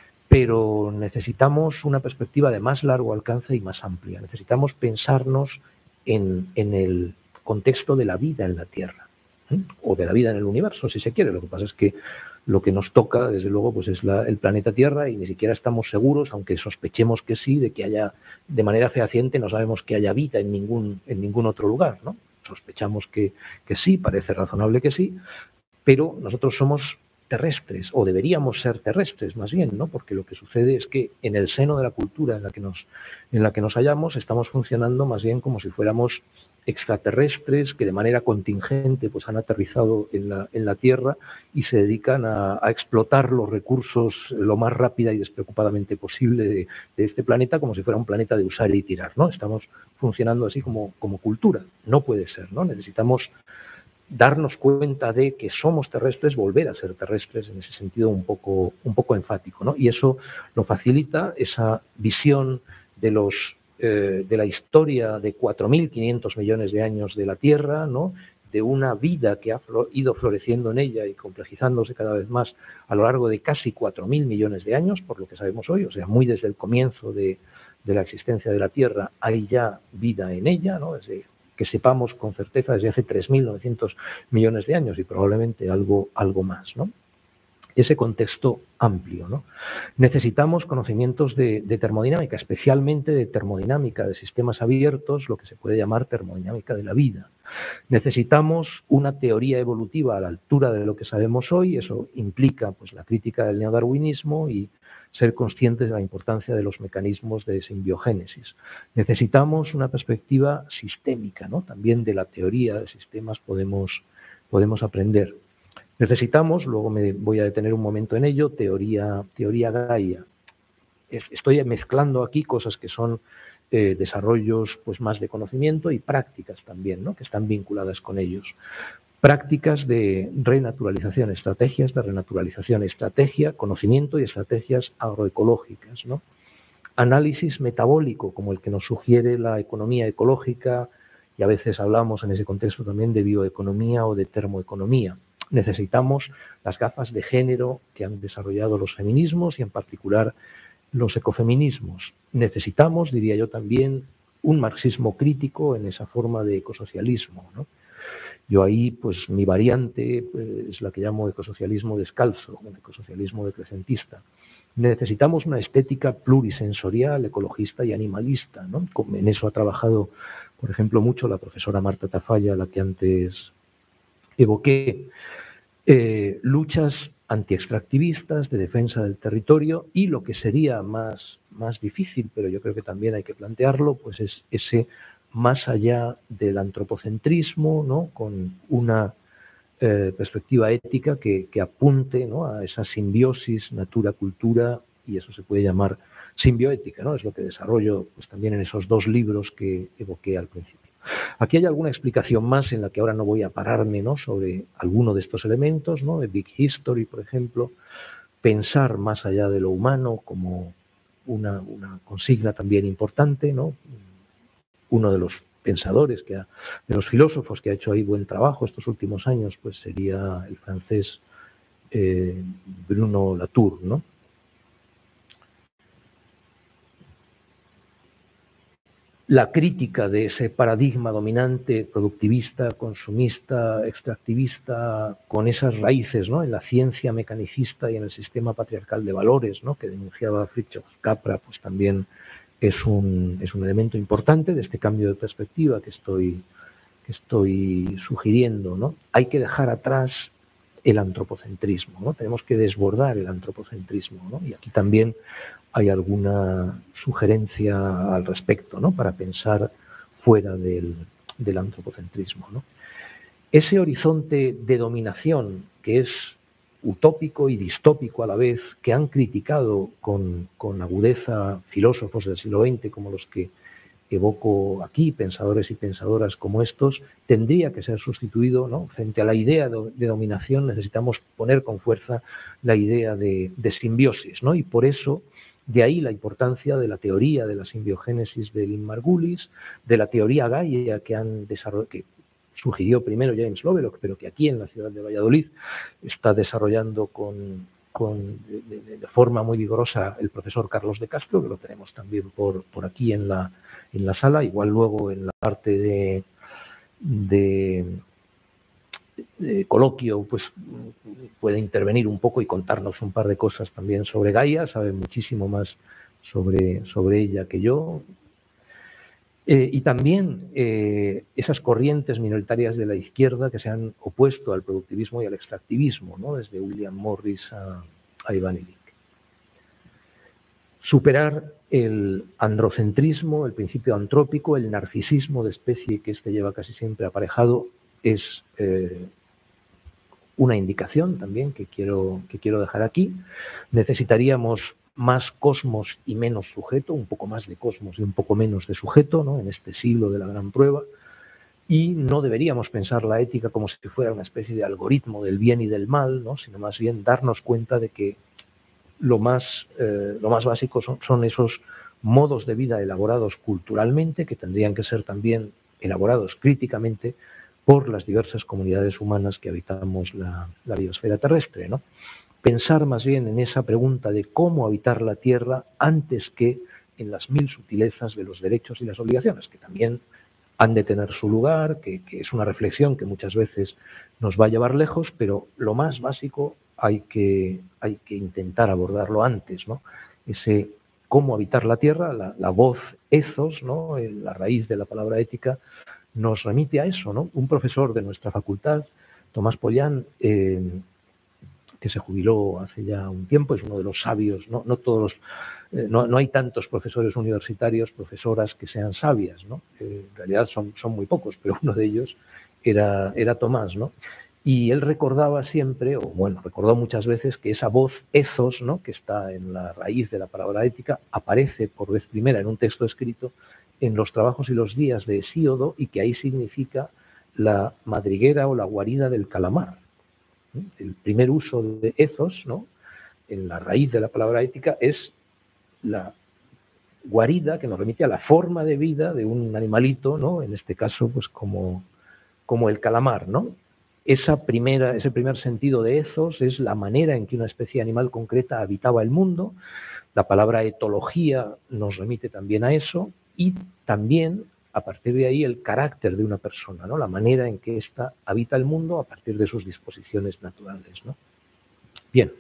pero necesitamos una perspectiva de más largo alcance y más amplia. Necesitamos pensarnos en, en el contexto de la vida en la Tierra, ¿eh? O de la vida en el universo, si se quiere. Lo que pasa es que lo que nos toca, desde luego, pues es la, el planeta Tierra y ni siquiera estamos seguros, aunque sospechemos que sí, de que haya, de manera fehaciente, no sabemos que haya vida en ningún, en ningún otro lugar, ¿no? Sospechamos que, que sí, parece razonable que sí, pero nosotros somos terrestres, o deberíamos ser terrestres más bien, ¿no? Porque lo que sucede es que en el seno de la cultura en la que nos, en la que nos hallamos estamos funcionando más bien como si fuéramos extraterrestres que de manera contingente pues han aterrizado en la, en la Tierra y se dedican a, a explotar los recursos lo más rápida y despreocupadamente posible de, de este planeta como si fuera un planeta de usar y tirar, ¿no? Estamos funcionando así como, como cultura. No puede ser, ¿no? Necesitamos darnos cuenta de que somos terrestres, volver a ser terrestres en ese sentido un poco, un poco enfático, ¿no? Y eso lo facilita esa visión de los eh, de la historia de cuatro mil quinientos millones de años de la Tierra, ¿no? De una vida que ha ido floreciendo en ella y complejizándose cada vez más a lo largo de casi cuatro mil millones de años, por lo que sabemos hoy, o sea, muy desde el comienzo de, de la existencia de la Tierra hay ya vida en ella, ¿no? Desde que sepamos con certeza desde hace tres mil novecientos millones de años y probablemente algo, algo más, ¿no? Ese contexto amplio, ¿no? Necesitamos conocimientos de, de termodinámica, especialmente de termodinámica de sistemas abiertos, lo que se puede llamar termodinámica de la vida. Necesitamos una teoría evolutiva a la altura de lo que sabemos hoy, eso implica pues, la crítica del neodarwinismo y ser conscientes de la importancia de los mecanismos de simbiogénesis. Necesitamos una perspectiva sistémica, ¿no? También de la teoría de sistemas podemos, podemos aprender. Necesitamos, luego me voy a detener un momento en ello, teoría, teoría Gaia. Estoy mezclando aquí cosas que son eh, desarrollos pues, más de conocimiento y prácticas también, ¿no? Que están vinculadas con ellos. Prácticas de renaturalización, estrategias de renaturalización, estrategia, conocimiento y estrategias agroecológicas, ¿no? Análisis metabólico, como el que nos sugiere la economía ecológica, y a veces hablamos en ese contexto también de bioeconomía o de termoeconomía. Necesitamos las gafas de género que han desarrollado los feminismos y en particular los ecofeminismos. Necesitamos, diría yo también, un marxismo crítico en esa forma de ecosocialismo, ¿no? Yo ahí, pues mi variante pues, es la que llamo ecosocialismo descalzo, un ecosocialismo decrecentista. Necesitamos una estética plurisensorial, ecologista y animalista, ¿no? En eso ha trabajado, por ejemplo, mucho la profesora Marta Tafalla, la que antes evoqué. Eh, luchas antiextractivistas, de defensa del territorio y lo que sería más, más difícil, pero yo creo que también hay que plantearlo, pues es ese más allá del antropocentrismo, ¿no? Con una eh, perspectiva ética que, que apunte, ¿no? A esa simbiosis natura-cultura y eso se puede llamar simbioética, ¿no? Es lo que desarrollo pues, también en esos dos libros que evoqué al principio. Aquí hay alguna explicación más en la que ahora no voy a pararme, ¿no? Sobre alguno de estos elementos, ¿no? De Big History, por ejemplo, pensar más allá de lo humano como una, una consigna también importante, ¿no? Uno de los pensadores, que ha, de los filósofos que ha hecho ahí buen trabajo estos últimos años, pues sería el francés eh, Bruno Latour, ¿no? la crítica de ese paradigma dominante, productivista, consumista, extractivista, con esas raíces, ¿no?, en la ciencia mecanicista y en el sistema patriarcal de valores, ¿no?, que denunciaba Fritjof Capra, pues también es un, es un elemento importante de este cambio de perspectiva que estoy, que estoy sugiriendo, ¿no? Hay que dejar atrás el antropocentrismo, ¿no? Tenemos que desbordar el antropocentrismo, ¿no? Y aquí también hay alguna sugerencia al respecto, ¿no?, para pensar fuera del, del antropocentrismo, ¿no? Ese horizonte de dominación que es utópico y distópico a la vez, que han criticado con, con agudeza filósofos del siglo veinte como los que evoco aquí, pensadores y pensadoras como estos, tendría que ser sustituido, ¿no? Frente a la idea de, de dominación necesitamos poner con fuerza la idea de, de simbiosis, ¿no? Y por eso, de ahí la importancia de la teoría de la simbiogénesis de Lynn Margulis, de la teoría Gaia que han desarrollado, que sugirió primero James Lovelock, pero que aquí en la ciudad de Valladolid está desarrollando con, con de, de, de forma muy vigorosa el profesor Carlos de Castro, que lo tenemos también por, por aquí en la, en la sala, igual luego en la parte de, de, de coloquio pues puede intervenir un poco y contarnos un par de cosas también sobre Gaia, sabe muchísimo más sobre, sobre ella que yo. Eh, y también eh, esas corrientes minoritarias de la izquierda que se han opuesto al productivismo y al extractivismo, ¿no?, desde William Morris a, a Ivan Illich. Superar el androcentrismo, el principio antrópico, el narcisismo de especie que este lleva casi siempre aparejado, es eh, una indicación también que quiero, que quiero dejar aquí. Necesitaríamos más cosmos y menos sujeto, un poco más de cosmos y un poco menos de sujeto, ¿no?, en este siglo de la gran prueba, y no deberíamos pensar la ética como si fuera una especie de algoritmo del bien y del mal, ¿no?, sino más bien darnos cuenta de que lo más, eh, lo más básico son, son esos modos de vida elaborados culturalmente, que tendrían que ser también elaborados críticamente por las diversas comunidades humanas que habitamos la, la biosfera terrestre, ¿no? Pensar más bien en esa pregunta de cómo habitar la Tierra antes que en las mil sutilezas de los derechos y las obligaciones, que también han de tener su lugar, que, que es una reflexión que muchas veces nos va a llevar lejos, pero lo más básico hay que, hay que intentar abordarlo antes, ¿no? Ese cómo habitar la Tierra, la, la voz ethos, ¿no?, la raíz de la palabra ética, nos remite a eso, ¿no? Un profesor de nuestra facultad, Tomás Pollán, eh, que se jubiló hace ya un tiempo, es uno de los sabios, no, no todos los, eh, no, no hay tantos profesores universitarios, profesoras que sean sabias, ¿no? Eh, en realidad son, son muy pocos, pero uno de ellos era, era Tomás, ¿no? Y él recordaba siempre, o bueno, recordó muchas veces que esa voz ethos, ¿no?, que está en la raíz de la palabra ética, aparece por vez primera en un texto escrito en los trabajos y los días de Hesíodo, y que ahí significa la madriguera o la guarida del calamar. El primer uso de ethos, ¿no?, en la raíz de la palabra ética, es la guarida que nos remite a la forma de vida de un animalito, ¿no?, en este caso pues como, como el calamar, ¿no? Esa primera, ese primer sentido de ethos es la manera en que una especie animal concreta habitaba el mundo. La palabra etología nos remite también a eso, y también a partir de ahí el carácter de una persona, ¿no?, la manera en que ésta habita el mundo a partir de sus disposiciones naturales, ¿no? Bien,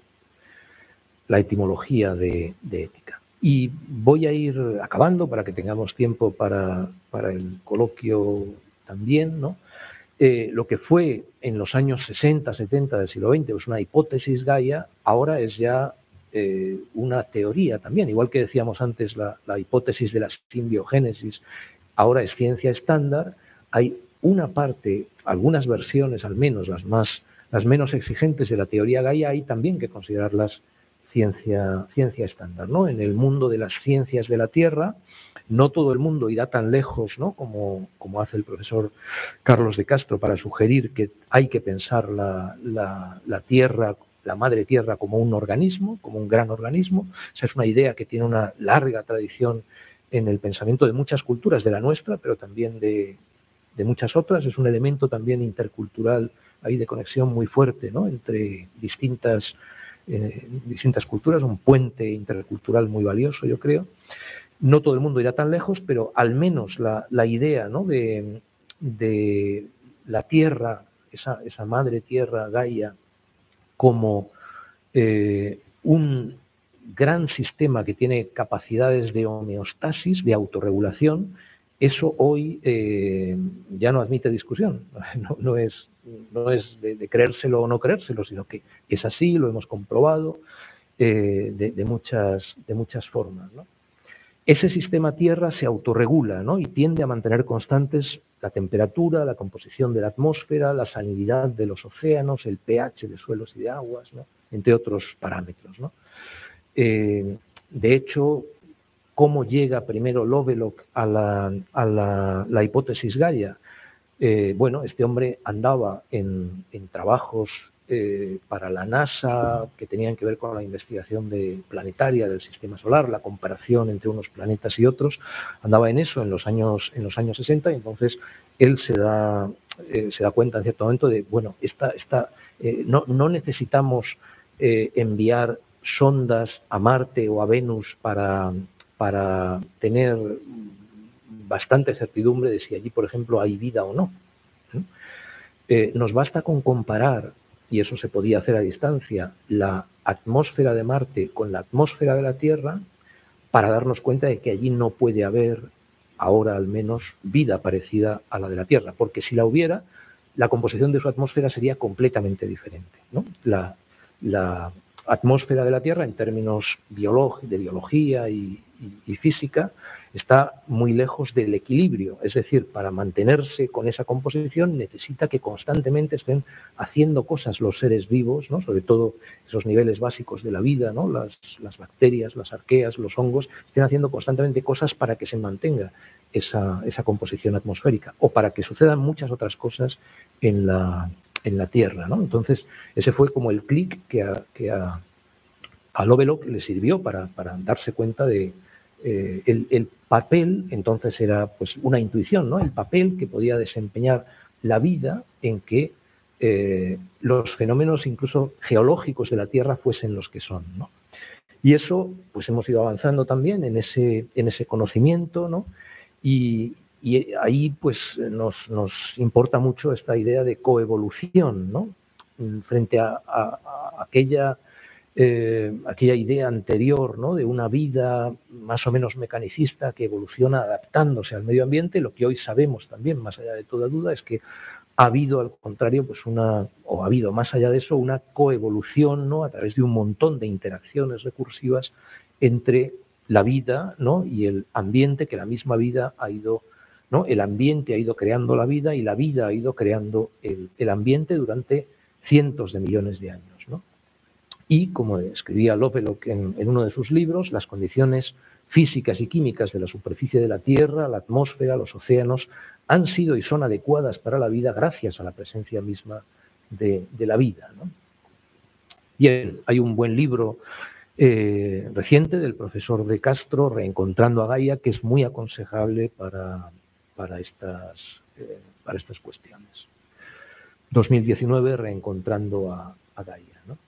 la etimología de, de ética. Y voy a ir acabando para que tengamos tiempo para, para el coloquio también, ¿no? Eh, lo que fue en los años sesenta, setenta del siglo veinte, pues una hipótesis Gaia, ahora es ya eh, una teoría también, igual que decíamos antes la, la hipótesis de la simbiogénesis, ahora es ciencia estándar. Hay una parte, algunas versiones al menos, las, más, las menos exigentes de la teoría Gaia, hay también que considerarlas ciencia, ciencia estándar, ¿no? En el mundo de las ciencias de la Tierra, no todo el mundo irá tan lejos, ¿no?, como, como hace el profesor Carlos de Castro para sugerir que hay que pensar la, la, la Tierra, la madre Tierra, como un organismo, como un gran organismo. Esa es una idea que tiene una larga tradición en el pensamiento de muchas culturas, de la nuestra, pero también de, de muchas otras. Es un elemento también intercultural, ahí de conexión muy fuerte, ¿no?, entre distintas, eh, distintas culturas, un puente intercultural muy valioso, yo creo. No todo el mundo irá tan lejos, pero al menos la, la idea, ¿no?, de, de la Tierra, esa, esa madre Tierra, Gaia, como eh, un gran sistema que tiene capacidades de homeostasis, de autorregulación, eso hoy eh, ya no admite discusión. No, no es, no es de, de creérselo o no creérselo, sino que es así, lo hemos comprobado eh, de, de, muchas, de muchas formas, ¿no? Ese sistema Tierra se autorregula, ¿no?, y tiende a mantener constantes la temperatura, la composición de la atmósfera, la salinidad de los océanos, el pH de suelos y de aguas, ¿no?, entre otros parámetros, ¿no? Eh, de hecho, ¿cómo llega primero Lovelock a la, a la, la hipótesis Gaia? Eh, bueno, este hombre andaba en, en trabajos eh, para la NASA que tenían que ver con la investigación de, planetaria del sistema solar, la comparación entre unos planetas y otros. Andaba en eso en los años, en los años sesenta, y entonces él se da, eh, se da cuenta en cierto momento de, bueno, esta, esta, eh, no, no necesitamos eh, enviar sondas a Marte o a Venus para, para tener bastante certidumbre de si allí, por ejemplo, hay vida o no. Eh, nos basta con comparar, y eso se podía hacer a distancia, la atmósfera de Marte con la atmósfera de la Tierra para darnos cuenta de que allí no puede haber, ahora al menos, vida parecida a la de la Tierra, porque si la hubiera, la composición de su atmósfera sería completamente diferente, ¿no? La, la atmósfera de la Tierra, en términos biolog- de biología y, y, y física, está muy lejos del equilibrio. Es decir, para mantenerse con esa composición necesita que constantemente estén haciendo cosas los seres vivos, ¿no?, sobre todo esos niveles básicos de la vida, ¿no?, las, las bacterias, las arqueas, los hongos, estén haciendo constantemente cosas para que se mantenga esa, esa composición atmosférica, o para que sucedan muchas otras cosas en la, en la Tierra, ¿no? Entonces, ese fue como el clic que a, que a, a Lovelock le sirvió para, para darse cuenta de eh, el, el papel, entonces era pues una intuición, ¿no?, el papel que podía desempeñar la vida en que eh, los fenómenos incluso geológicos de la Tierra fuesen los que son, ¿no? Y eso, pues hemos ido avanzando también en ese, en ese conocimiento, ¿no? Y, y ahí pues nos, nos importa mucho esta idea de coevolución, ¿no?, frente a, a, a aquella, eh, aquella idea anterior, ¿no?, de una vida más o menos mecanicista que evoluciona adaptándose al medio ambiente. Lo que hoy sabemos también, más allá de toda duda, es que ha habido, al contrario, pues una, o ha habido más allá de eso, una coevolución, ¿no?, a través de un montón de interacciones recursivas entre la vida, ¿no?, y el ambiente, que la misma vida ha ido, ¿no?, el ambiente ha ido creando la vida y la vida ha ido creando el, el ambiente durante cientos de millones de años, ¿no? Y, como escribía Lovelock en, en uno de sus libros, las condiciones físicas y químicas de la superficie de la Tierra, la atmósfera, los océanos, han sido y son adecuadas para la vida gracias a la presencia misma de, de la vida, ¿no? Bien, hay un buen libro eh, reciente del profesor De Castro, Reencontrando a Gaia, que es muy aconsejable para, para, estas, eh, para estas cuestiones. dos mil diecinueve, Reencontrando a, a Gaia, ¿no?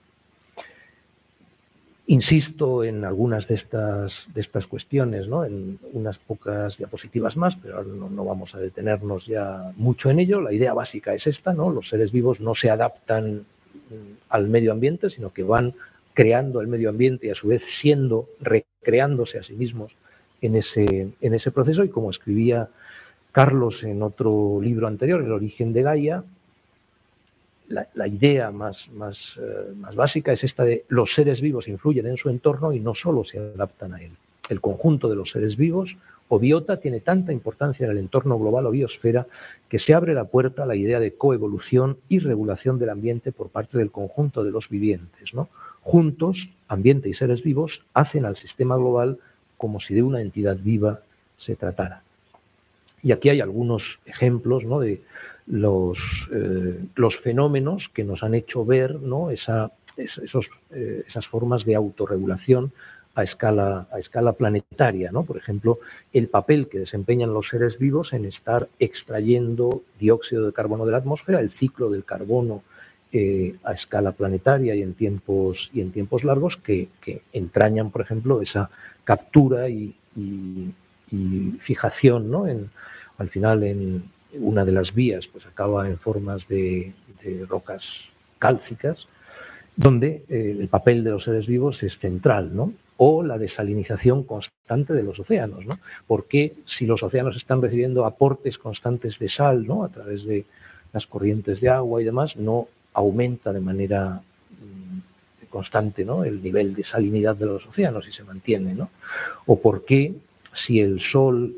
Insisto en algunas de estas, de estas cuestiones, ¿no?, en unas pocas diapositivas más, pero no, no vamos a detenernos ya mucho en ello. La idea básica es esta, ¿no? Los seres vivos no se adaptan al medio ambiente, sino que van creando el medio ambiente y a su vez siendo, recreándose a sí mismos en ese, en ese proceso. Y como escribía Carlos en otro libro anterior, El origen de Gaia, La, la idea más, más, eh, más básica es esta de los seres vivos influyen en su entorno y no solo se adaptan a él. El conjunto de los seres vivos o biota tiene tanta importancia en el entorno global o biosfera que se abre la puerta a la idea de coevolución y regulación del ambiente por parte del conjunto de los vivientes, ¿no? Juntos, ambiente y seres vivos hacen al sistema global como si de una entidad viva se tratara. Y aquí hay algunos ejemplos, ¿no?, de los, eh, los fenómenos que nos han hecho ver, ¿no?, esa, esos, eh, esas formas de autorregulación a escala, a escala planetaria, ¿no? Por ejemplo, el papel que desempeñan los seres vivos en estar extrayendo dióxido de carbono de la atmósfera, el ciclo del carbono eh, a escala planetaria y en tiempos, y en tiempos largos que, que entrañan, por ejemplo, esa captura y y, y fijación, ¿no? En, al final, en una de las vías pues acaba en formas de, de rocas cálcicas, donde eh, el papel de los seres vivos es central, ¿no? O la desalinización constante de los océanos, ¿no? Porque si los océanos están recibiendo aportes constantes de sal, ¿no? A través de las corrientes de agua y demás, no aumenta de manera mmm, constante, ¿no? El nivel de salinidad de los océanos y se mantiene, ¿no? O por qué si el Sol,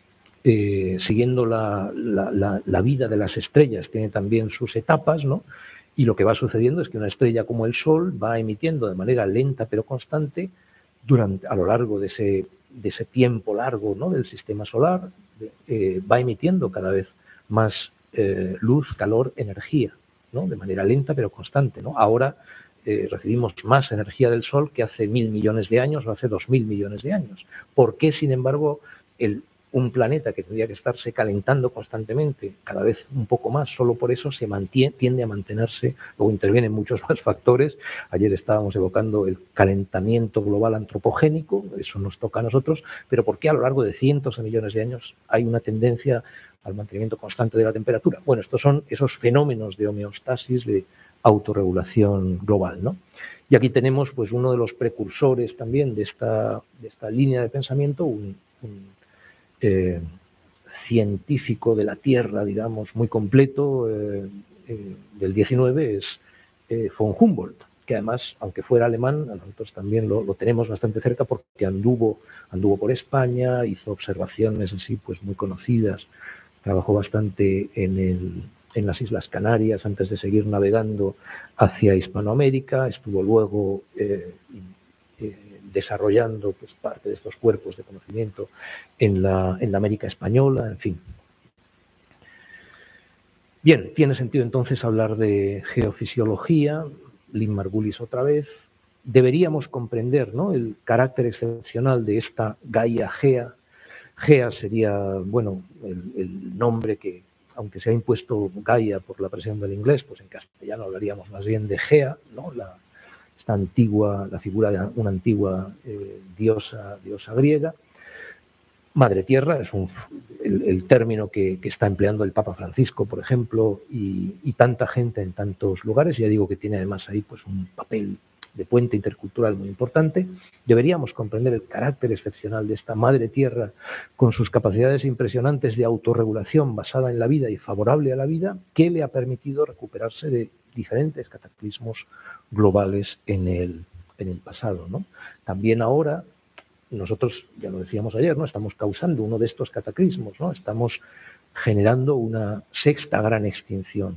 eh, siguiendo la, la, la, la vida de las estrellas, tiene también sus etapas, ¿no? Y lo que va sucediendo es que una estrella como el Sol va emitiendo de manera lenta pero constante durante, a lo largo de ese, de ese tiempo largo, ¿no? Del sistema solar, eh, va emitiendo cada vez más eh, luz, calor, energía, ¿no? De manera lenta pero constante, ¿no? Ahora eh, recibimos más energía del Sol que hace mil millones de años o hace dos mil millones de años. ¿Por qué, sin embargo, el un planeta que tendría que estarse calentando constantemente, cada vez un poco más, solo por eso se mantiene, tiende a mantenerse, luego intervienen muchos más factores? Ayer estábamos evocando el calentamiento global antropogénico, eso nos toca a nosotros, pero ¿por qué a lo largo de cientos de millones de años hay una tendencia al mantenimiento constante de la temperatura? Bueno, estos son esos fenómenos de homeostasis, de autorregulación global, ¿no? Y aquí tenemos pues uno de los precursores también de esta, de esta línea de pensamiento, un, un Eh, científico de la Tierra, digamos, muy completo, eh, eh, del diecinueve, es eh, von Humboldt, que además, aunque fuera alemán, nosotros también lo, lo tenemos bastante cerca porque anduvo, anduvo por España, hizo observaciones así pues muy conocidas, trabajó bastante en, el, en las Islas Canarias antes de seguir navegando hacia Hispanoamérica, estuvo luego eh, Eh, desarrollando pues, parte de estos cuerpos de conocimiento en la, en la América española, en fin. Bien, tiene sentido entonces hablar de geofisiología, Lynn Margulis otra vez. Deberíamos comprender, ¿no?, el carácter excepcional de esta Gaia Gea. Gea sería, bueno, el, el nombre que, aunque se ha impuesto Gaia por la presión del inglés, pues en castellano hablaríamos más bien de Gea, ¿no?, la antigua, la figura de una antigua eh, diosa, diosa griega. Madre Tierra es un, el, el término que, que está empleando el Papa Francisco, por ejemplo, y, y tanta gente en tantos lugares. Ya digo que tiene además ahí pues un papel de puente intercultural muy importante. Deberíamos comprender el carácter excepcional de esta Madre Tierra con sus capacidades impresionantes de autorregulación basada en la vida y favorable a la vida, que le ha permitido recuperarse de diferentes cataclismos globales en el, en el pasado, ¿no? También ahora, nosotros, ya lo decíamos ayer, ¿no?, estamos causando uno de estos cataclismos, ¿no? Estamos generando una sexta gran extinción.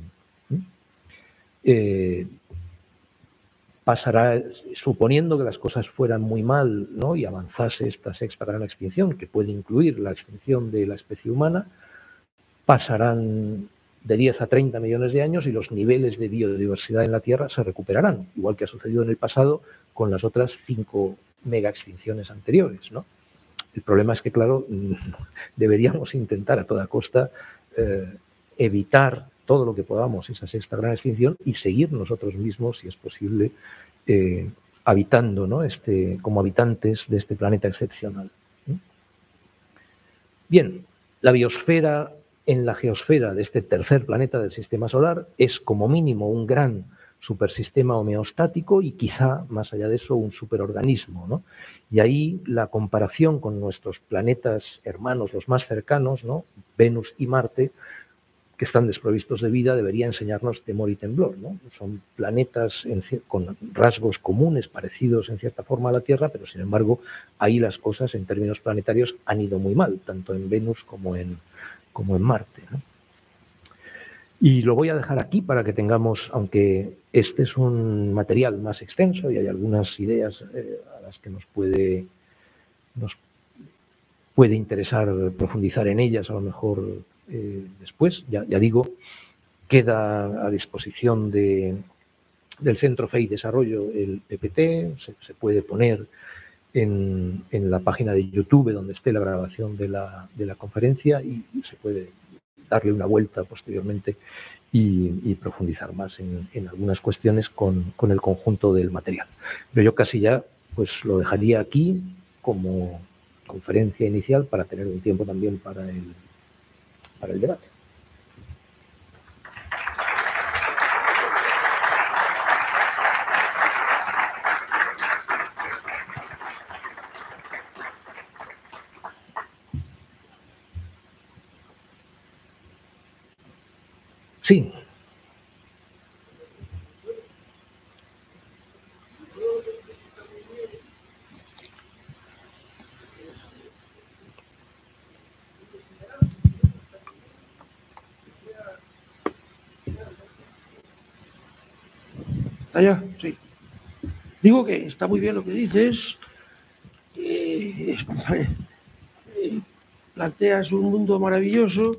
Eh, pasará, suponiendo que las cosas fueran muy mal, ¿no?, y avanzase esta sexta gran extinción, que puede incluir la extinción de la especie humana, pasarán de diez a treinta millones de años y los niveles de biodiversidad en la Tierra se recuperarán, igual que ha sucedido en el pasado con las otras cinco mega extinciones anteriores, ¿no? El problema es que, claro, deberíamos intentar a toda costa eh, evitar todo lo que podamos esa sexta gran extinción y seguir nosotros mismos, si es posible, eh, habitando, ¿no?, este, como habitantes de este planeta excepcional. Bien, la biosfera en la geosfera de este tercer planeta del sistema solar es como mínimo un gran supersistema homeostático y quizá, más allá de eso, un superorganismo, ¿no? Y ahí la comparación con nuestros planetas hermanos, los más cercanos, ¿no?, Venus y Marte, que están desprovistos de vida, debería enseñarnos temor y temblor, ¿no? Son planetas en, con rasgos comunes, parecidos en cierta forma a la Tierra, pero sin embargo ahí las cosas en términos planetarios han ido muy mal, tanto en Venus como en, como en Marte, ¿no? Y lo voy a dejar aquí para que tengamos, aunque este es un material más extenso y hay algunas ideas eh, a las que nos puede, nos puede interesar profundizar en ellas, a lo mejor eh, después, ya, ya digo, queda a disposición de, del Centro Fe y Desarrollo el P P T, se, se puede poner en, en la página de YouTube donde esté la grabación de la, de la conferencia y, y se puede darle una vuelta posteriormente y, y profundizar más en, en algunas cuestiones con, con el conjunto del material. Pero yo casi ya pues lo dejaría aquí como conferencia inicial para tener un tiempo también para el, para el debate. Sí. Allá, sí. Digo que está muy bien lo que dices. Eh, eh, planteas un mundo maravilloso,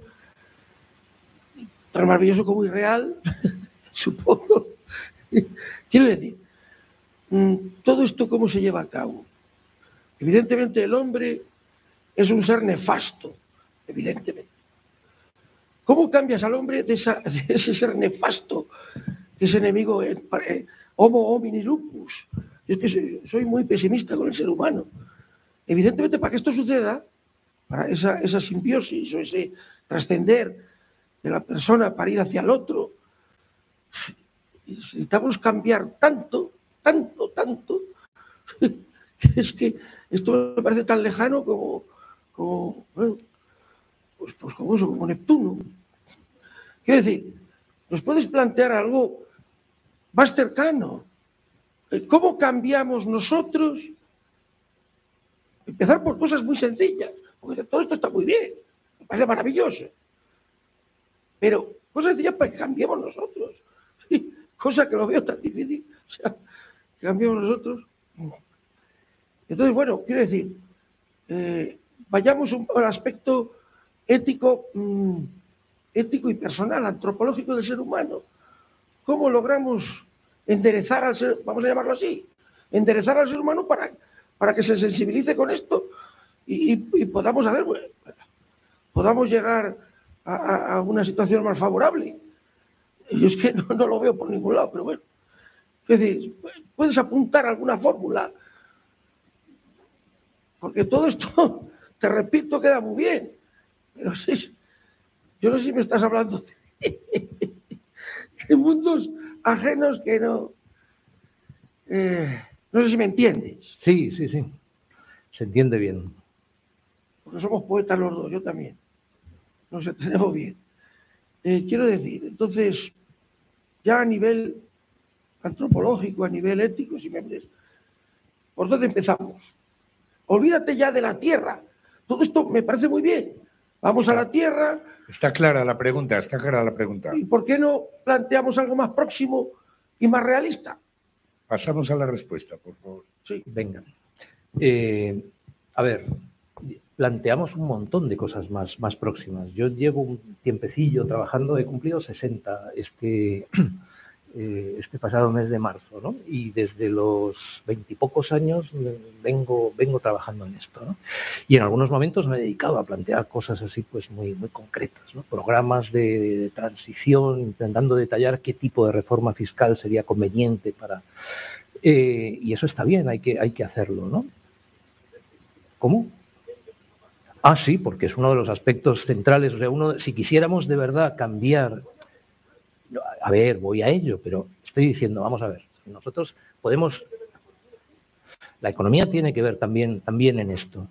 tan maravilloso como irreal, supongo. Quiero decir, todo esto cómo se lleva a cabo. Evidentemente el hombre es un ser nefasto, evidentemente. ¿Cómo cambias al hombre de, esa, de ese ser nefasto, de ese enemigo, eh, eh, homo homini lupus? Yo es que soy, soy muy pesimista con el ser humano. Evidentemente, para que esto suceda, para esa, esa simbiosis o ese trascender de la persona para ir hacia el otro, necesitamos cambiar tanto, tanto, tanto, que es que esto me parece tan lejano como, como bueno, pues, pues como eso, como Neptuno. Quiero decir, ¿nos puedes plantear algo más cercano? ¿Cómo cambiamos nosotros? Empezar por cosas muy sencillas, porque todo esto está muy bien, me parece maravilloso. Pero cosas sencillas para que cambiemos nosotros. Sí, cosa que lo veo tan difícil, o sea, que cambiemos nosotros. Entonces, bueno, quiero decir, eh, vayamos un, al aspecto ético, mmm, ético y personal, antropológico del ser humano. ¿Cómo logramos enderezar al ser, vamos a llamarlo así, enderezar al ser humano para, para que se sensibilice con esto y, y, y podamos hacer, bueno, podamos llegar a, a, a una situación más favorable? Y es que no, no lo veo por ningún lado, pero bueno. Es decir, puedes apuntar alguna fórmula, porque todo esto, te repito, queda muy bien. Pero sí, yo no sé si me estás hablando de, de mundos ajenos que no... Eh, no sé si me entiendes. Sí, sí, sí. Se entiende bien. Porque somos poetas los dos, yo también. Nos entendemos bien. Eh, quiero decir, entonces, ya a nivel antropológico, a nivel ético, si me ves, ¿por dónde empezamos? Olvídate ya de la Tierra. Todo esto me parece muy bien. Vamos a la Tierra. Está clara la pregunta, está clara la pregunta. ¿Y por qué no planteamos algo más próximo y más realista? Pasamos a la respuesta, por favor. Sí, venga. Eh, a ver, planteamos un montón de cosas más, más próximas. Yo llevo un tiempecillo trabajando, he cumplido sesenta este, eh, este pasado mes de marzo, ¿no? Y desde los veintipocos años vengo, vengo trabajando en esto, ¿no? Y en algunos momentos me he dedicado a plantear cosas así pues muy, muy concretas, ¿no? Programas de, de transición, intentando detallar qué tipo de reforma fiscal sería conveniente para... Eh, y eso está bien, hay que, hay que hacerlo, ¿no? ¿Cómo? Ah, sí, porque es uno de los aspectos centrales. O sea, uno, si quisiéramos de verdad cambiar, a ver, voy a ello, pero estoy diciendo, vamos a ver, nosotros podemos, la economía tiene que ver también, también en esto.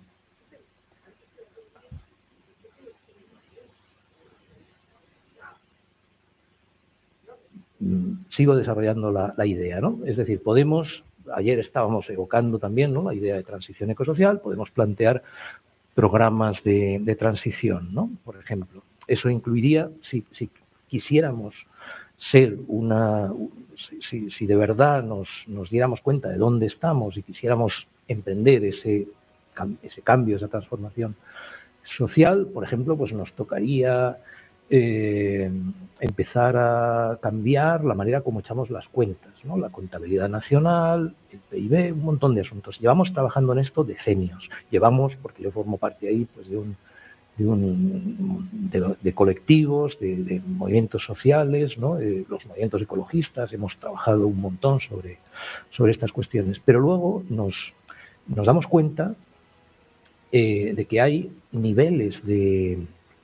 Sigo desarrollando la, la idea, ¿no? Es decir, podemos, ayer estábamos evocando también, ¿no?, la idea de transición ecosocial, podemos plantear programas de, de transición, ¿no? Por ejemplo, eso incluiría, si, si quisiéramos ser una, si, si de verdad nos, nos diéramos cuenta de dónde estamos y quisiéramos emprender ese, ese cambio, esa transformación social, por ejemplo, pues nos tocaría eh, empezar a cambiar la manera como echamos las cuentas, ¿no? La contabilidad nacional, el P I B, un montón de asuntos. Llevamos trabajando en esto decenios. Llevamos, porque yo formo parte ahí pues de un de, un, de, de colectivos, de, de movimientos sociales, ¿no? Eh, los movimientos ecologistas, hemos trabajado un montón sobre, sobre estas cuestiones. Pero luego nos, nos damos cuenta eh, de que hay niveles de,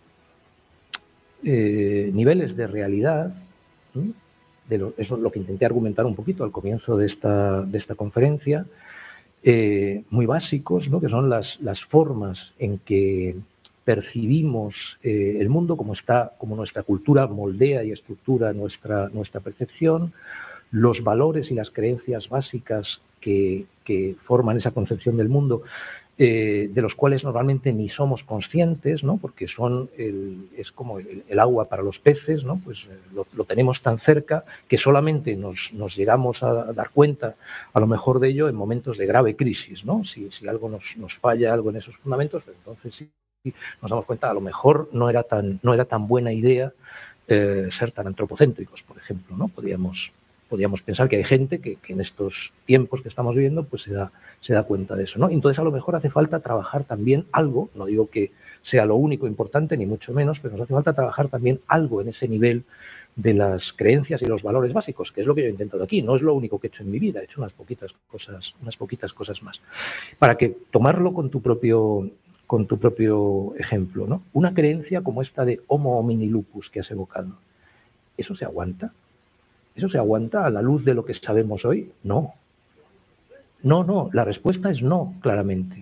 eh, niveles de realidad, ¿sí? De lo, eso es lo que intenté argumentar un poquito al comienzo de esta, de esta conferencia, eh, muy básicos, ¿no? Que son las, las formas en que percibimos eh, el mundo, como, está, como nuestra cultura moldea y estructura nuestra, nuestra percepción, los valores y las creencias básicas que, que forman esa concepción del mundo, eh, de los cuales normalmente ni somos conscientes, ¿no? Porque son el, es como el, el agua para los peces, ¿no? Pues eh, lo, lo tenemos tan cerca que solamente nos, nos llegamos a dar cuenta, a lo mejor de ello, en momentos de grave crisis, ¿no? Si, si algo nos, nos falla, algo en esos fundamentos, pues entonces sí nos damos cuenta, a lo mejor no era tan, no era tan buena idea eh, ser tan antropocéntricos, por ejemplo, ¿no? Podríamos... Podríamos pensar que hay gente que, que en estos tiempos que estamos viviendo pues se da, se da cuenta de eso, ¿no? Entonces a lo mejor hace falta trabajar también algo, no digo que sea lo único importante ni mucho menos, pero nos hace falta trabajar también algo en ese nivel de las creencias y los valores básicos, que es lo que yo he intentado aquí. No es lo único que he hecho en mi vida, he hecho unas poquitas cosas, unas poquitas cosas más. Para que tomarlo con tu propio, con tu propio ejemplo, ¿no? Una creencia como esta de homo homini lupus que has evocado, ¿eso se aguanta? ¿Eso se aguanta a la luz de lo que sabemos hoy? No. No, no. La respuesta es no, claramente.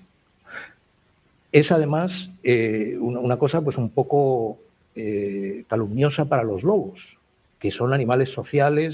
Es además eh, una, una cosa pues un poco eh, calumniosa para los lobos, que son animales sociales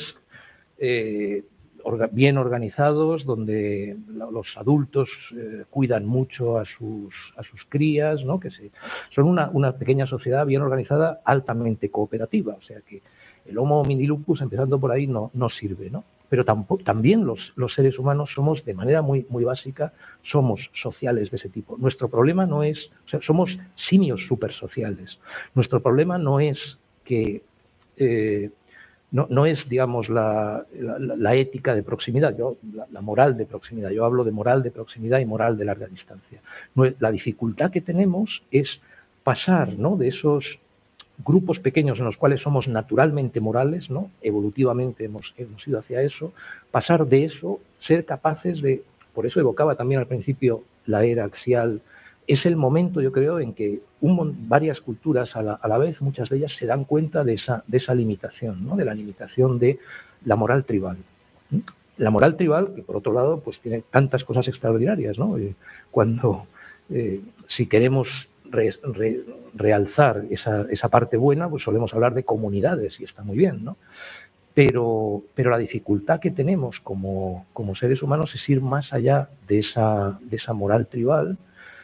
eh, orga, bien organizados, donde los adultos eh, cuidan mucho a sus, a sus crías, ¿no? Que se, son una, una pequeña sociedad bien organizada, altamente cooperativa, o sea que el Homo homini lupus, empezando por ahí, no, no sirve, ¿no? Pero tampoco, también los, los seres humanos somos, de manera muy, muy básica, somos sociales de ese tipo. Nuestro problema no es, o sea, somos simios supersociales. Nuestro problema no es que, eh, no, no es, digamos, la, la, la ética de proximidad, yo, la, la moral de proximidad. Yo hablo de moral de proximidad y moral de larga distancia. No, la dificultad que tenemos es pasar, ¿no?, de esos grupos pequeños en los cuales somos naturalmente morales, ¿no? Evolutivamente hemos, hemos ido hacia eso, pasar de eso, ser capaces de, por eso evocaba también al principio la era axial, es el momento, yo creo, en que un, varias culturas a la, a la vez, muchas de ellas se dan cuenta de esa, de esa limitación, ¿no? De la limitación de la moral tribal. La moral tribal, que por otro lado, pues tiene tantas cosas extraordinarias, ¿no? Cuando, eh, si queremos Re, re, realzar esa, esa parte buena, pues solemos hablar de comunidades y está muy bien, ¿no? Pero, pero la dificultad que tenemos como, como seres humanos es ir más allá de esa, de esa moral tribal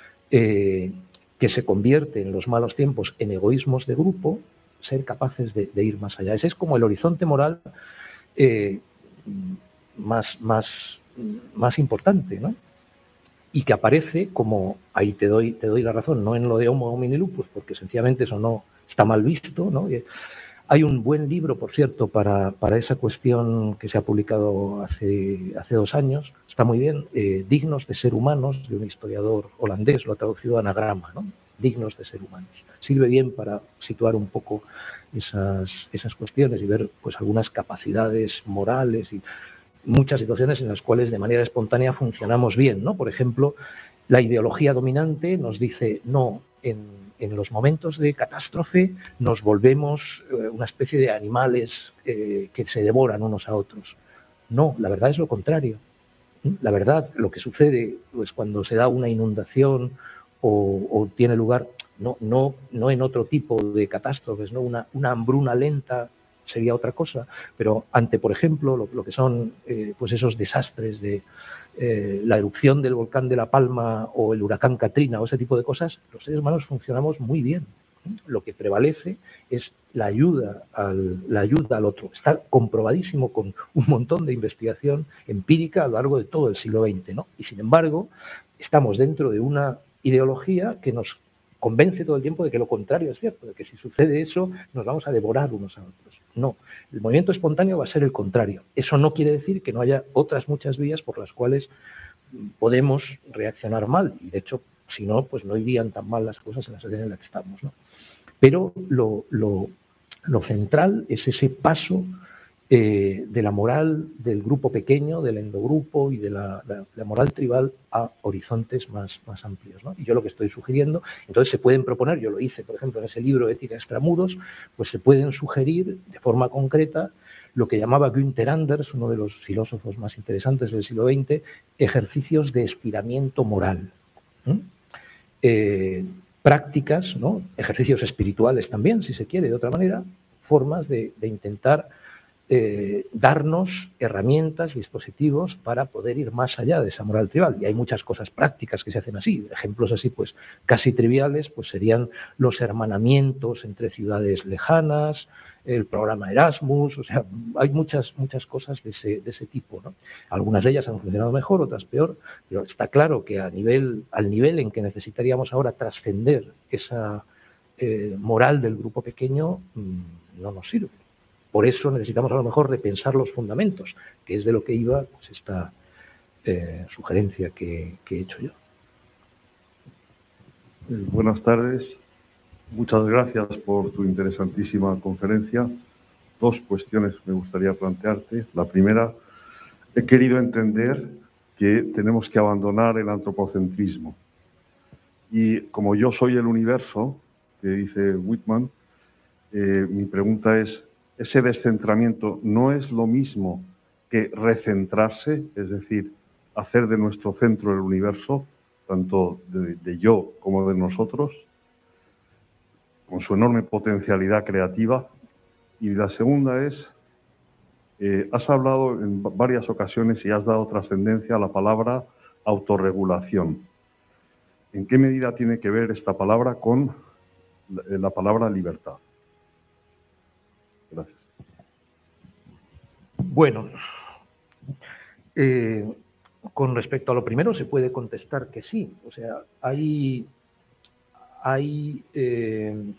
eh, que se convierte en los malos tiempos en egoísmos de grupo, ser capaces de, de ir más allá. Ese es como el horizonte moral eh, más, más, más importante, ¿no? Y que aparece como, ahí te doy, te doy la razón, no en lo de Homo homini lupus, porque sencillamente eso no está mal visto, ¿no? Hay un buen libro, por cierto, para, para esa cuestión que se ha publicado hace, hace dos años, está muy bien, eh, Dignos de ser humanos, de un historiador holandés, lo ha traducido a anagrama, ¿no? Dignos de ser humanos. Sirve bien para situar un poco esas, esas cuestiones y ver pues algunas capacidades morales y muchas situaciones en las cuales de manera espontánea funcionamos bien, ¿no? Por ejemplo, la ideología dominante nos dice, no, en, en los momentos de catástrofe nos volvemos eh, una especie de animales eh, que se devoran unos a otros. No, la verdad es lo contrario. La verdad, lo que sucede pues, cuando se da una inundación o, o tiene lugar, no, no, no en otro tipo de catástrofes, ¿no? Una, una hambruna lenta sería otra cosa, pero ante, por ejemplo, lo, lo que son eh, pues esos desastres de eh, la erupción del volcán de La Palma o el huracán Katrina o ese tipo de cosas, los seres humanos funcionamos muy bien. Lo que prevalece es la ayuda al, la ayuda al otro. Está comprobadísimo con un montón de investigación empírica a lo largo de todo el siglo veinte, ¿no? Y sin embargo, estamos dentro de una ideología que nos convence todo el tiempo de que lo contrario es cierto, de que si sucede eso nos vamos a devorar unos a otros. No, el movimiento espontáneo va a ser el contrario. Eso no quiere decir que no haya otras muchas vías por las cuales podemos reaccionar mal. Y de hecho, si no, pues no irían tan mal las cosas en la sociedad en la que estamos, ¿no? Pero lo, lo, lo central es ese paso eh, de la moral del grupo pequeño, del endogrupo y de la, la, la moral tribal a horizontes más, más amplios, ¿no? Y yo lo que estoy sugiriendo, entonces se pueden proponer, yo lo hice, por ejemplo, en ese libro Ética extramuros, pues se pueden sugerir de forma concreta lo que llamaba Günther Anders, uno de los filósofos más interesantes del siglo veinte, ejercicios de estiramiento moral. ¿Mm? Eh, prácticas, ¿no? Ejercicios espirituales también, si se quiere, de otra manera, formas de, de intentar eh, darnos herramientas, dispositivos para poder ir más allá de esa moral tribal. Y hay muchas cosas prácticas que se hacen así. Ejemplos así, pues, casi triviales, pues serían los hermanamientos entre ciudades lejanas, el programa Erasmus, o sea, hay muchas, muchas cosas de ese, de ese tipo, ¿no? Algunas de ellas han funcionado mejor, otras peor, pero está claro que a nivel, al nivel en que necesitaríamos ahora trascender esa eh, moral del grupo pequeño, mmm, no nos sirve. Por eso necesitamos a lo mejor repensar los fundamentos, que es de lo que iba pues, esta eh, sugerencia que, que he hecho yo. Eh, buenas tardes. Muchas gracias por tu interesantísima conferencia. Dos cuestiones me gustaría plantearte. La primera, he querido entender que tenemos que abandonar el antropocentrismo. Y como yo soy el universo, que dice Whitman, eh, mi pregunta es, ¿ese descentramiento no es lo mismo que recentrarse? Es decir, hacer de nuestro centro el universo, tanto de, de yo como de nosotros, con su enorme potencialidad creativa. Y la segunda es, eh, has hablado en varias ocasiones y has dado trascendencia a la palabra autorregulación. ¿En qué medida tiene que ver esta palabra con la, la palabra libertad? Gracias. Bueno, eh, con respecto a lo primero se puede contestar que sí. O sea, hay... hay eh,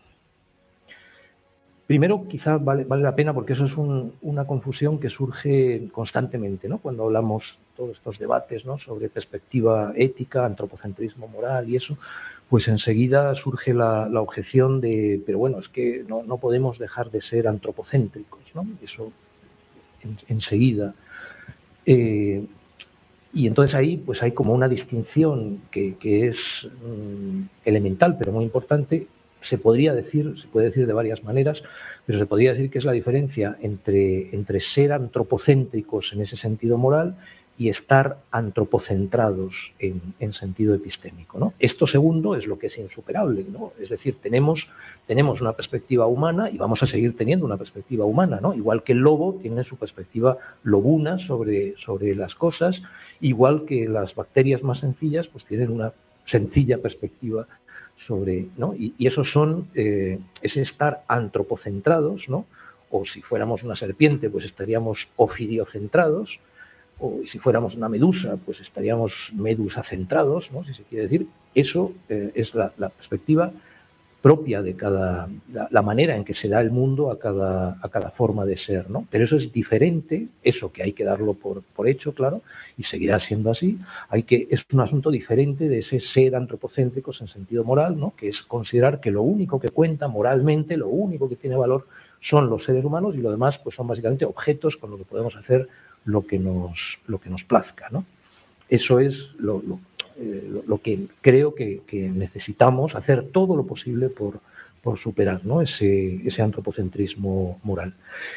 Primero, quizá vale, vale la pena, porque eso es un, una confusión que surge constantemente, ¿no? Cuando hablamos todos estos debates, ¿no? Sobre perspectiva ética, antropocentrismo moral y eso, pues enseguida surge la, la objeción de, pero bueno, es que no, no podemos dejar de ser antropocéntricos, ¿no? Eso en, enseguida. Eh, y entonces ahí pues hay como una distinción que, que es mmm, elemental, pero muy importante. Se podría decir, se puede decir de varias maneras, pero se podría decir que es la diferencia entre, entre ser antropocéntricos en ese sentido moral y estar antropocentrados en, en sentido epistémico, ¿no? Esto segundo es lo que es insuperable, ¿no? Es decir, tenemos, tenemos una perspectiva humana y vamos a seguir teniendo una perspectiva humana, ¿no? Igual que el lobo tiene su perspectiva lobuna sobre, sobre las cosas, igual que las bacterias más sencillas pues tienen una sencilla perspectiva sobre, ¿no? Y, y esos son, eh, es estar antropocentrados, ¿no? O si fuéramos una serpiente, pues estaríamos ofidiocentrados, o si fuéramos una medusa, pues estaríamos medusacentrados, ¿no? Si se quiere decir. Eso eh, es la, la perspectiva propia de cada, la, la manera en que se da el mundo a cada, a cada forma de ser, ¿no? Pero eso es diferente, eso que hay que darlo por, por hecho, claro, y seguirá siendo así, hay que, es un asunto diferente de ese ser antropocéntricos en sentido moral, ¿no? Que es considerar que lo único que cuenta moralmente, lo único que tiene valor son los seres humanos y lo demás pues son básicamente objetos con lo que podemos hacer lo que nos, lo que nos plazca, ¿no? Eso es lo, lo, eh, lo, lo que creo que, que necesitamos hacer todo lo posible por, por superar, ¿no? ese, ese antropocentrismo moral.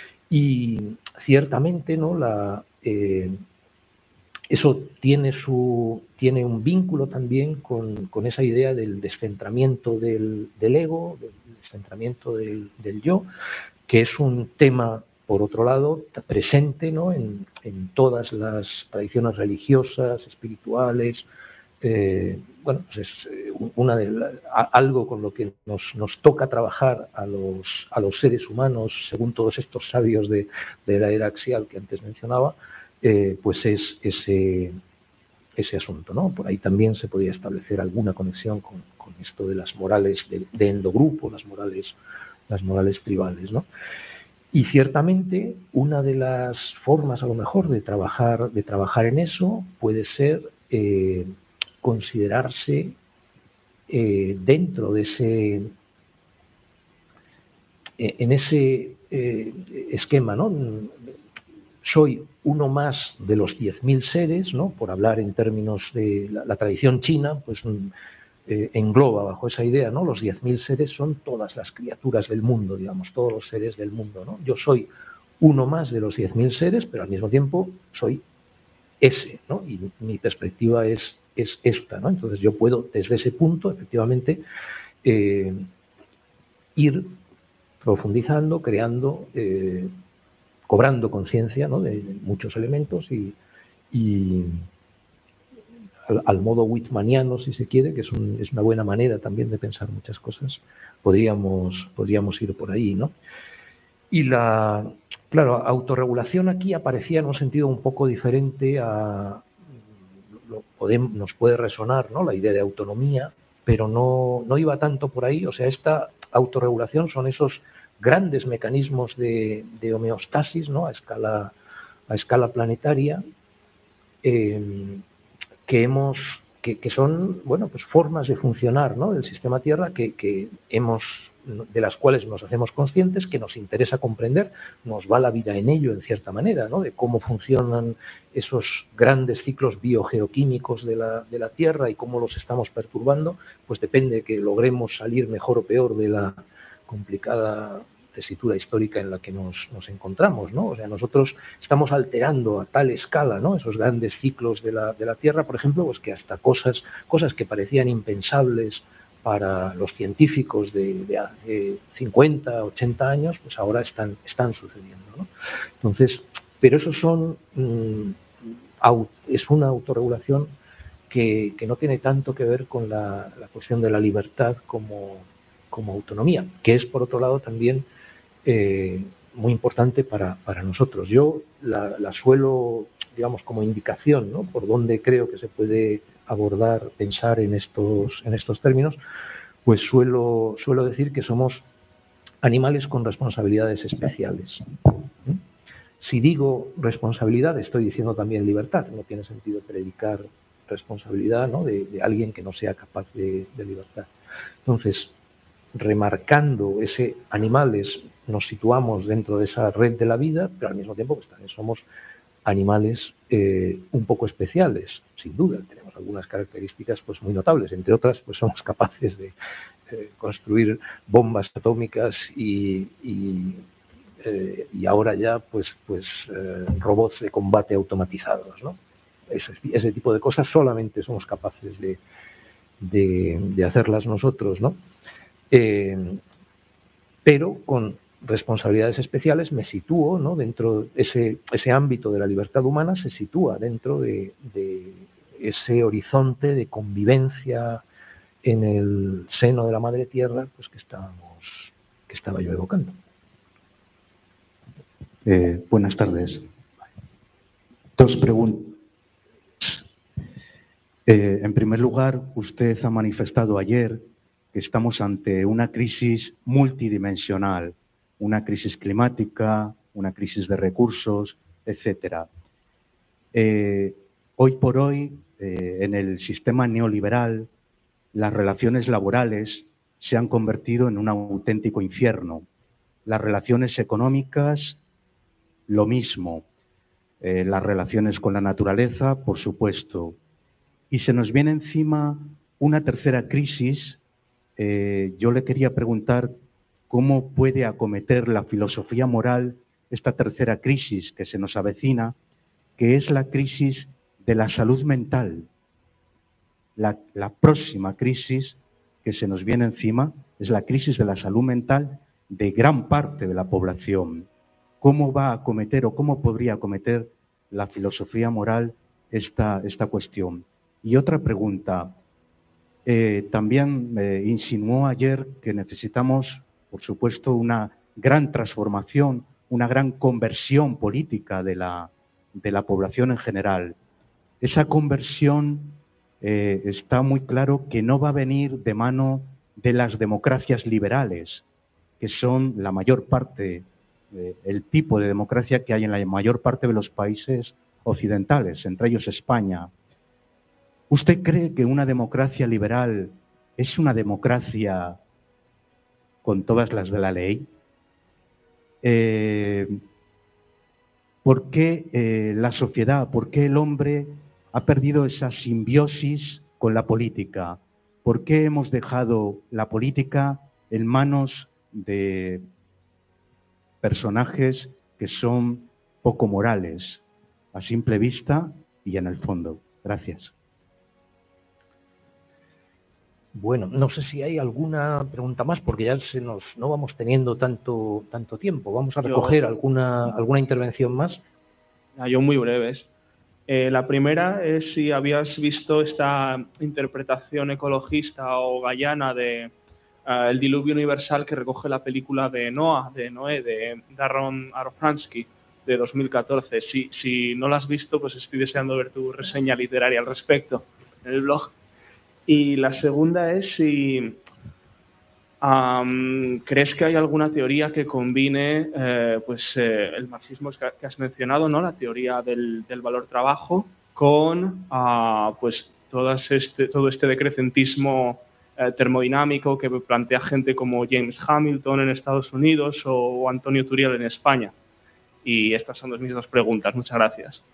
Y ciertamente, ¿no? La, eh, eso tiene, su, tiene un vínculo también con, con esa idea del descentramiento del, del ego, del descentramiento del, del yo, que es un tema, por otro lado, presente, ¿no? en, en todas las tradiciones religiosas, espirituales. Eh, bueno, pues es una de la, algo con lo que nos, nos toca trabajar a los, a los seres humanos, según todos estos sabios de, de la era axial que antes mencionaba, eh, pues es ese, ese asunto, ¿no? Por ahí también se podría establecer alguna conexión con, con esto de las morales de, de endogrupo, las morales, las morales tribales, ¿no? Y ciertamente una de las formas a lo mejor de trabajar, de trabajar en eso puede ser eh, considerarse eh, dentro de ese, eh, en ese eh, esquema, ¿no? soy uno más de los diez mil seres, ¿no? Por hablar en términos de la, la tradición china, pues eh, engloba bajo esa idea, ¿no? Los diez mil seres son todas las criaturas del mundo, digamos, todos los seres del mundo, ¿no? Yo soy uno más de los diez mil seres, pero al mismo tiempo soy ese, ¿no? Y mi perspectiva es, es esta, ¿no? Entonces yo puedo, desde ese punto, efectivamente, eh, ir profundizando, creando, eh, cobrando conciencia, ¿no? de, de muchos elementos y, y al, al modo whitmaniano, si se quiere, que es, un, es una buena manera también de pensar muchas cosas, podríamos, podríamos ir por ahí, ¿no? Y la, claro, autorregulación aquí aparecía en un sentido un poco diferente a, lo podemos, nos puede resonar, ¿no? La idea de autonomía, pero no, no iba tanto por ahí. O sea, esta autorregulación son esos grandes mecanismos de, de homeostasis, ¿no? A escala, a escala planetaria, eh, que hemos, que, que son, bueno, pues formas de funcionar, ¿no? Del sistema Tierra que, que hemos, de las cuales nos hacemos conscientes, que nos interesa comprender, nos va la vida en ello en cierta manera, ¿no? De cómo funcionan esos grandes ciclos biogeoquímicos de la, de la Tierra y cómo los estamos perturbando, pues depende de que logremos salir mejor o peor de la complicada tesitura histórica en la que nos, nos encontramos, ¿no? O sea, nosotros estamos alterando a tal escala, ¿no? Esos grandes ciclos de la, de la Tierra, por ejemplo, pues que hasta cosas, cosas que parecían impensables para los científicos de, de hace cincuenta, ochenta años, pues ahora están, están sucediendo, ¿no? Entonces, pero eso son, mmm, au, es una autorregulación que, que no tiene tanto que ver con la, la cuestión de la libertad como, como autonomía, que es, por otro lado, también eh, muy importante para, para nosotros. Yo la, la suelo, digamos, como indicación, ¿no? Por donde creo que se puede abordar, pensar en estos, en estos términos, pues suelo, suelo decir que somos animales con responsabilidades especiales. ¿Eh? Si digo responsabilidad, estoy diciendo también libertad. No tiene sentido predicar responsabilidad, ¿no? de, de alguien que no sea capaz de, de libertad. Entonces, remarcando ese animales, nos situamos dentro de esa red de la vida, pero al mismo tiempo pues también somos animales eh, un poco especiales, sin duda. Tenemos algunas características pues muy notables, entre otras pues somos capaces de eh, construir bombas atómicas y, y, eh, y ahora ya pues, pues eh, robots de combate automatizados, ¿no? Ese, ese tipo de cosas solamente somos capaces de, de, de hacerlas nosotros, ¿no? Eh, pero con responsabilidades especiales me sitúo, ¿no? Dentro de ese, ese ámbito de la libertad humana se sitúa dentro de, de ese horizonte de convivencia en el seno de la Madre Tierra, pues que estábamos, que estaba yo evocando. Eh, buenas tardes. Dos preguntas. Eh, en primer lugar, usted ha manifestado ayer que estamos ante una crisis multidimensional, una crisis climática, una crisis de recursos, etcétera. Eh, hoy por hoy, eh, en el sistema neoliberal, las relaciones laborales se han convertido en un auténtico infierno. Las relaciones económicas, lo mismo. Eh, las relaciones con la naturaleza, por supuesto. Y se nos viene encima una tercera crisis. Eh, yo le quería preguntar cómo puede acometer la filosofía moral esta tercera crisis que se nos avecina, que es la crisis de la salud mental. La, la próxima crisis que se nos viene encima es la crisis de la salud mental de gran parte de la población. ¿Cómo va a acometer o cómo podría acometer la filosofía moral esta, esta cuestión? Y otra pregunta. Eh, también me eh, insinuó ayer que necesitamos, por supuesto, una gran transformación, una gran conversión política de la, de la población en general. Esa conversión eh, está muy claro que no va a venir de mano de las democracias liberales, que son la mayor parte, eh, el tipo de democracia que hay en la mayor parte de los países occidentales, entre ellos España. ¿Usted cree que una democracia liberal es una democracia con todas las de la ley? Eh, ¿Por qué eh, la sociedad, por qué el hombre ha perdido esa simbiosis con la política? ¿Por qué hemos dejado la política en manos de personajes que son poco morales, a simple vista y en el fondo? Gracias. Bueno, no sé si hay alguna pregunta más, porque ya se nos no vamos teniendo tanto tanto tiempo. Vamos a recoger yo, alguna alguna intervención más. Yo muy breves. Eh, la primera es si habías visto esta interpretación ecologista o gallana de uh, El diluvio universal que recoge la película de Noah, de Noé, de Darren Aronofsky, de dos mil catorce. Si, si no la has visto, pues estoy deseando ver tu reseña literaria al respecto en el blog. Y la segunda es si um, crees que hay alguna teoría que combine eh, pues, eh, el marxismo que has mencionado, ¿no? La teoría del, del valor trabajo, con uh, pues, todas este, todo este decrecentismo eh, termodinámico que plantea gente como James Hamilton en Estados Unidos o, o Antonio Turiel en España. Y estas son mis dos preguntas. Muchas gracias.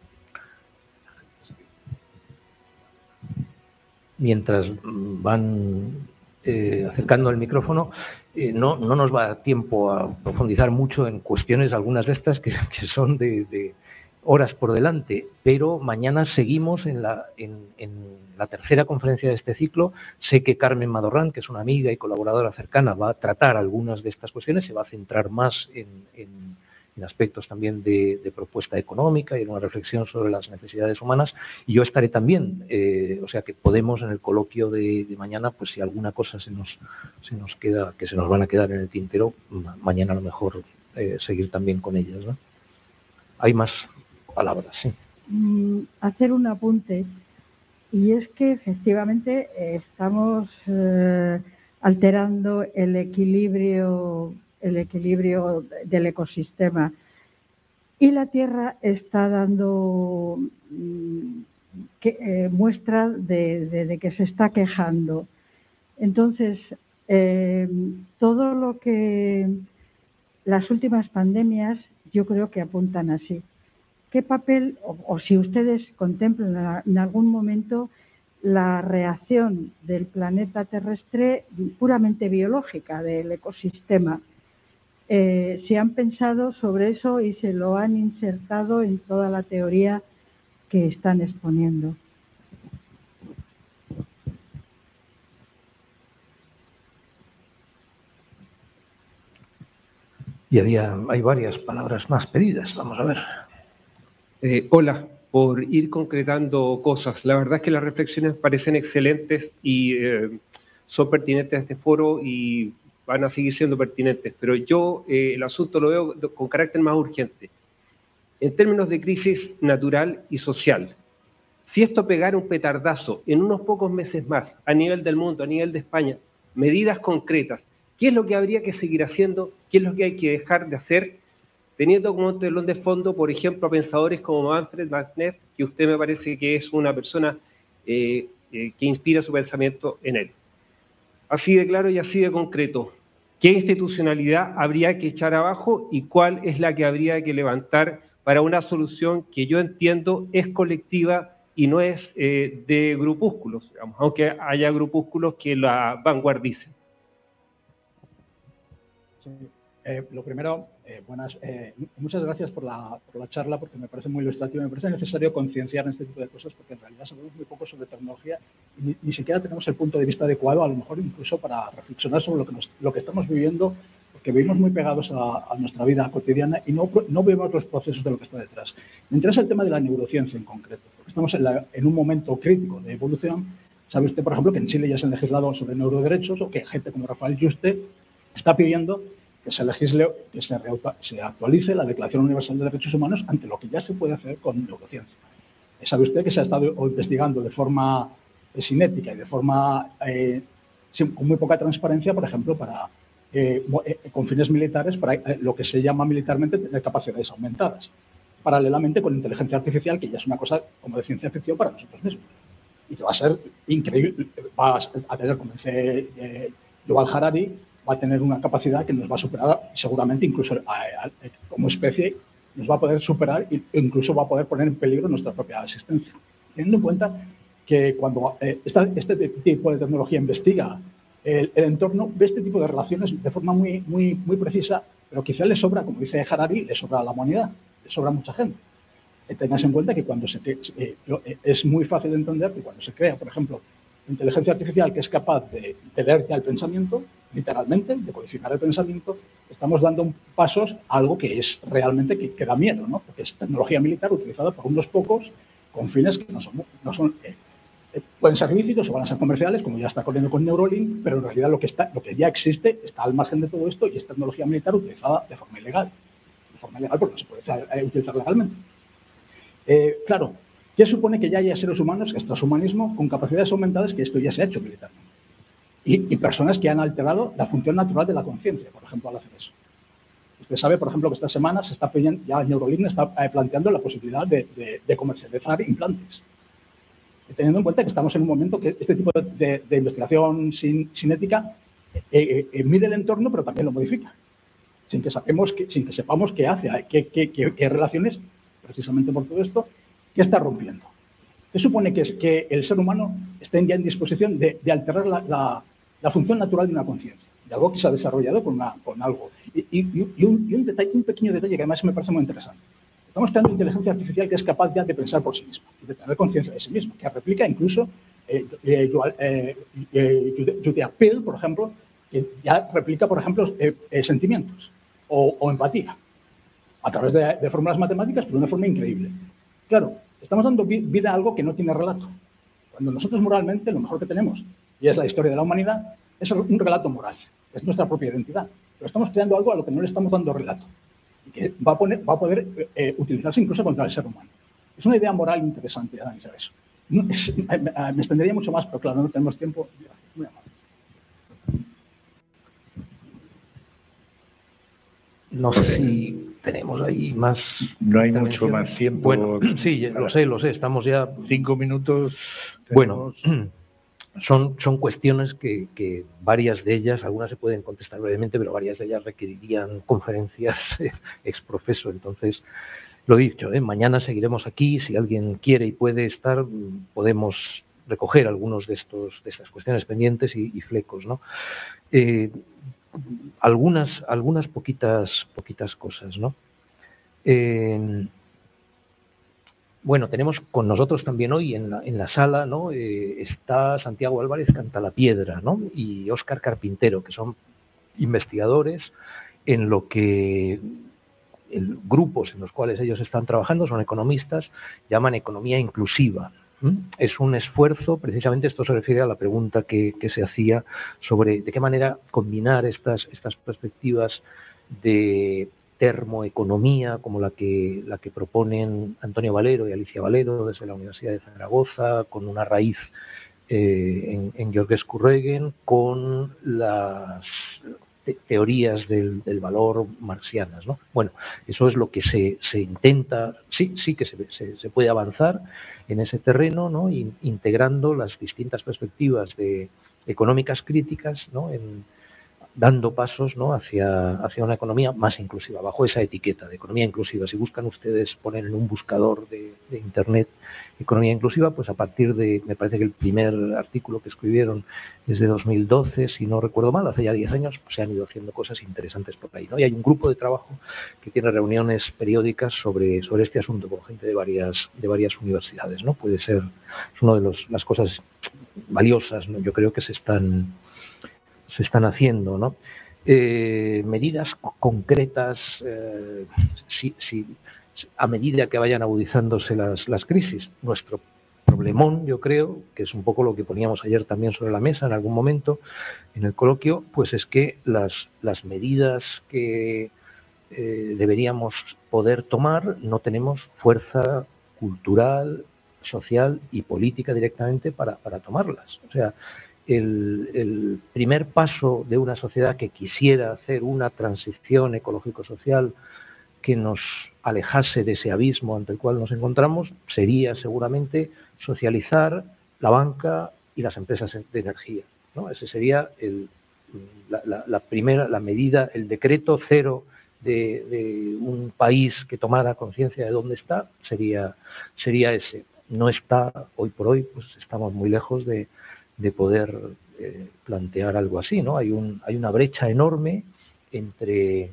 Mientras van eh, acercando el micrófono, eh, no, no nos va a dar tiempo a profundizar mucho en cuestiones, algunas de estas que, que son de, de horas por delante, pero mañana seguimos en la, en, en la tercera conferencia de este ciclo. Sé que Carmen Madorrán, que es una amiga y colaboradora cercana, va a tratar algunas de estas cuestiones, se va a centrar más en, en en aspectos también de, de propuesta económica y en una reflexión sobre las necesidades humanas, y yo estaré también, eh, o sea que podemos en el coloquio de, de mañana, pues si alguna cosa se nos, se nos queda, que se nos van a quedar en el tintero, ma mañana a lo mejor eh, seguir también con ellas, ¿no? Hay más palabras, sí. Mm, hacer un apunte, y es que efectivamente eh, estamos eh, alterando el equilibrio el equilibrio del ecosistema, y la Tierra está dando mm, que, eh, muestras de, de, de que se está quejando. Entonces, eh, todo lo que las últimas pandemias yo creo que apuntan así. ¿Qué papel, o, o si ustedes contemplan en algún momento la reacción del planeta terrestre puramente biológica, del ecosistema? Eh, si han pensado sobre eso y se lo han insertado en toda la teoría que están exponiendo. Y había, hay varias palabras más pedidas, vamos a ver. Eh, hola, por ir concretando cosas. La verdad es que las reflexiones parecen excelentes y eh, son pertinentes a este foro y van a seguir siendo pertinentes, pero yo eh, el asunto lo veo con carácter más urgente. En términos de crisis natural y social, si esto pegara un petardazo en unos pocos meses más, a nivel del mundo, a nivel de España, medidas concretas, ¿qué es lo que habría que seguir haciendo? ¿Qué es lo que hay que dejar de hacer? Teniendo como telón de fondo, por ejemplo, a pensadores como Manfred Wagner, que usted me parece que es una persona eh, eh, que inspira su pensamiento en él. Así de claro y así de concreto, ¿qué institucionalidad habría que echar abajo y cuál es la que habría que levantar para una solución que yo entiendo es colectiva y no es eh, de grupúsculos, digamos, aunque haya grupúsculos que la vanguardicen? Sí. Eh, lo primero, eh, buenas, eh, muchas gracias por la, por la charla, porque me parece muy ilustrativo. Me parece necesario concienciar en este tipo de cosas, porque en realidad sabemos muy poco sobre tecnología y ni, ni siquiera tenemos el punto de vista adecuado, a lo mejor incluso para reflexionar sobre lo que, nos, lo que estamos viviendo, porque vivimos muy pegados a, a nuestra vida cotidiana y no, no vemos los procesos de lo que está detrás. Me interesa el tema de la neurociencia en concreto, porque estamos en, la, en un momento crítico de evolución. Sabe usted, por ejemplo, que en Chile ya se han legislado sobre neuroderechos, o que gente como Rafael Yuste está pidiendo que se legisle, que se, se actualice la Declaración Universal de Derechos Humanos ante lo que ya se puede hacer con neurociencia. Sabe usted que se ha estado investigando de forma sinética y de forma eh, sin, con muy poca transparencia, por ejemplo, para eh, con fines militares, para eh, lo que se llama militarmente tener capacidades aumentadas, paralelamente con inteligencia artificial, que ya es una cosa como de ciencia ficción para nosotros mismos. Y que va a ser increíble, va a tener, como dice eh, Yuval Harari, va a tener una capacidad que nos va a superar seguramente incluso a, a, como especie nos va a poder superar e incluso va a poder poner en peligro nuestra propia existencia. Teniendo en cuenta que cuando eh, esta, este tipo de tecnología investiga el, el entorno, ve este tipo de relaciones de forma muy, muy, muy precisa, pero quizá le sobra, como dice Harari, le sobra a la humanidad, le sobra a mucha gente. Eh, tengas en cuenta que cuando se eh, es muy fácil de entender que cuando se crea, por ejemplo, inteligencia artificial que es capaz de, de leer ya el pensamiento, literalmente, de codificar el pensamiento, estamos dando pasos a algo que es realmente que, que da miedo, ¿no? Porque es tecnología militar utilizada por unos pocos con fines que no son, no son eh, eh, pueden ser lícitos o van a ser comerciales, como ya está corriendo con Neuralink, pero en realidad lo que está, lo que ya existe está al margen de todo esto y es tecnología militar utilizada de forma ilegal, de forma ilegal porque no se puede eh, utilizar legalmente. Eh, claro. ¿Qué supone que ya haya seres humanos, que es transhumanismo, con capacidades aumentadas, que esto ya se ha hecho militarmente? Y, y personas que han alterado la función natural de la conciencia, por ejemplo, al hacer eso. Usted sabe, por ejemplo, que esta semana se está ya Neuralink está planteando la posibilidad de, de, de comercializar implantes. Teniendo en cuenta que estamos en un momento que este tipo de, de investigación sin, sin ética eh, eh, mide el entorno, pero también lo modifica. Sin que, sabemos que, sin que sepamos qué hace, qué, qué, qué, qué relaciones, precisamente por todo esto, ¿qué está rompiendo? ¿Qué supone que, es, que el ser humano esté ya en disposición de, de alterar la, la, la función natural de una conciencia? De algo que se ha desarrollado con, una, con algo. Y, y, y, un, y un, detalle, un pequeño detalle que además me parece muy interesante. Estamos creando inteligencia artificial que es capaz ya de pensar por sí misma, de tener conciencia de sí misma, que replica incluso eh, eh, eh, eh, Judea Pill, por ejemplo, que ya replica, por ejemplo, eh, eh, sentimientos o, o empatía a través de, de fórmulas matemáticas, pero de una forma increíble. Claro, estamos dando vida a algo que no tiene relato. Cuando nosotros moralmente lo mejor que tenemos, y es la historia de la humanidad, es un relato moral, es nuestra propia identidad. Pero estamos creando algo a lo que no le estamos dando relato, y que va a, poner, va a poder eh, utilizarse incluso contra el ser humano. Es una idea moral interesante de analizar eso. No, es, me, me extendería mucho más, pero claro, no tenemos tiempo. Muy amable. No sé si tenemos ahí más... No hay mucho más tiempo. Bueno, sí, lo sé, lo sé, estamos ya... Cinco minutos. Bueno, son, son cuestiones que, que varias de ellas, algunas se pueden contestar brevemente, pero varias de ellas requerirían conferencias ex profeso. Entonces, lo dicho, ¿eh? Mañana seguiremos aquí. Si alguien quiere y puede estar, podemos recoger algunos de estos de estas cuestiones pendientes y, y flecos, ¿no? Eh, algunas algunas poquitas poquitas cosas, ¿no? Eh, bueno, tenemos con nosotros también hoy en la, en la sala, ¿no? Eh, está Santiago Álvarez Cantalapiedra, ¿no? Y Óscar Carpintero, que son investigadores en lo que el, grupos en los cuales ellos están trabajando, son economistas, llaman economía inclusiva. Es un esfuerzo, precisamente esto se refiere a la pregunta que, que se hacía sobre de qué manera combinar estas, estas perspectivas de termoeconomía, como la que, la que proponen Antonio Valero y Alicia Valero desde la Universidad de Zaragoza, con una raíz eh, en, en Georgescu Regen, con las te teorías del, del valor marxianas, ¿no? Bueno, eso es lo que se, se intenta, sí, sí que se, se, se puede avanzar en ese terreno, ¿no? In, integrando las distintas perspectivas de, económicas críticas, ¿no? En, dando pasos, ¿no? hacia, hacia una economía más inclusiva, bajo esa etiqueta de economía inclusiva. Si buscan ustedes poner en un buscador de, de Internet economía inclusiva, pues a partir de, me parece que el primer artículo que escribieron es de dos mil doce, si no recuerdo mal, hace ya diez años, pues se han ido haciendo cosas interesantes por ahí, ¿no? Y hay un grupo de trabajo que tiene reuniones periódicas sobre, sobre este asunto con gente de varias, de varias universidades, ¿no? Puede ser, es una de los, las cosas valiosas, ¿no? Yo creo que se están se están haciendo, ¿no? Eh, medidas concretas, eh, si, si, a medida que vayan agudizándose las, las crisis. Nuestro problemón, yo creo, que es un poco lo que poníamos ayer también sobre la mesa en algún momento en el coloquio, pues es que las, las medidas que eh, deberíamos poder tomar no tenemos fuerza cultural, social y política directamente para, para tomarlas. O sea, El, el primer paso de una sociedad que quisiera hacer una transición ecológico-social que nos alejase de ese abismo ante el cual nos encontramos sería seguramente socializar la banca y las empresas de energía, ¿no? Ese sería el, la, la, la primera, la medida, el decreto cero de, de un país que tomara conciencia de dónde está, sería, sería ese. No está, hoy por hoy, pues estamos muy lejos de, de poder eh, plantear algo así, ¿no? Hay, un, hay una brecha enorme entre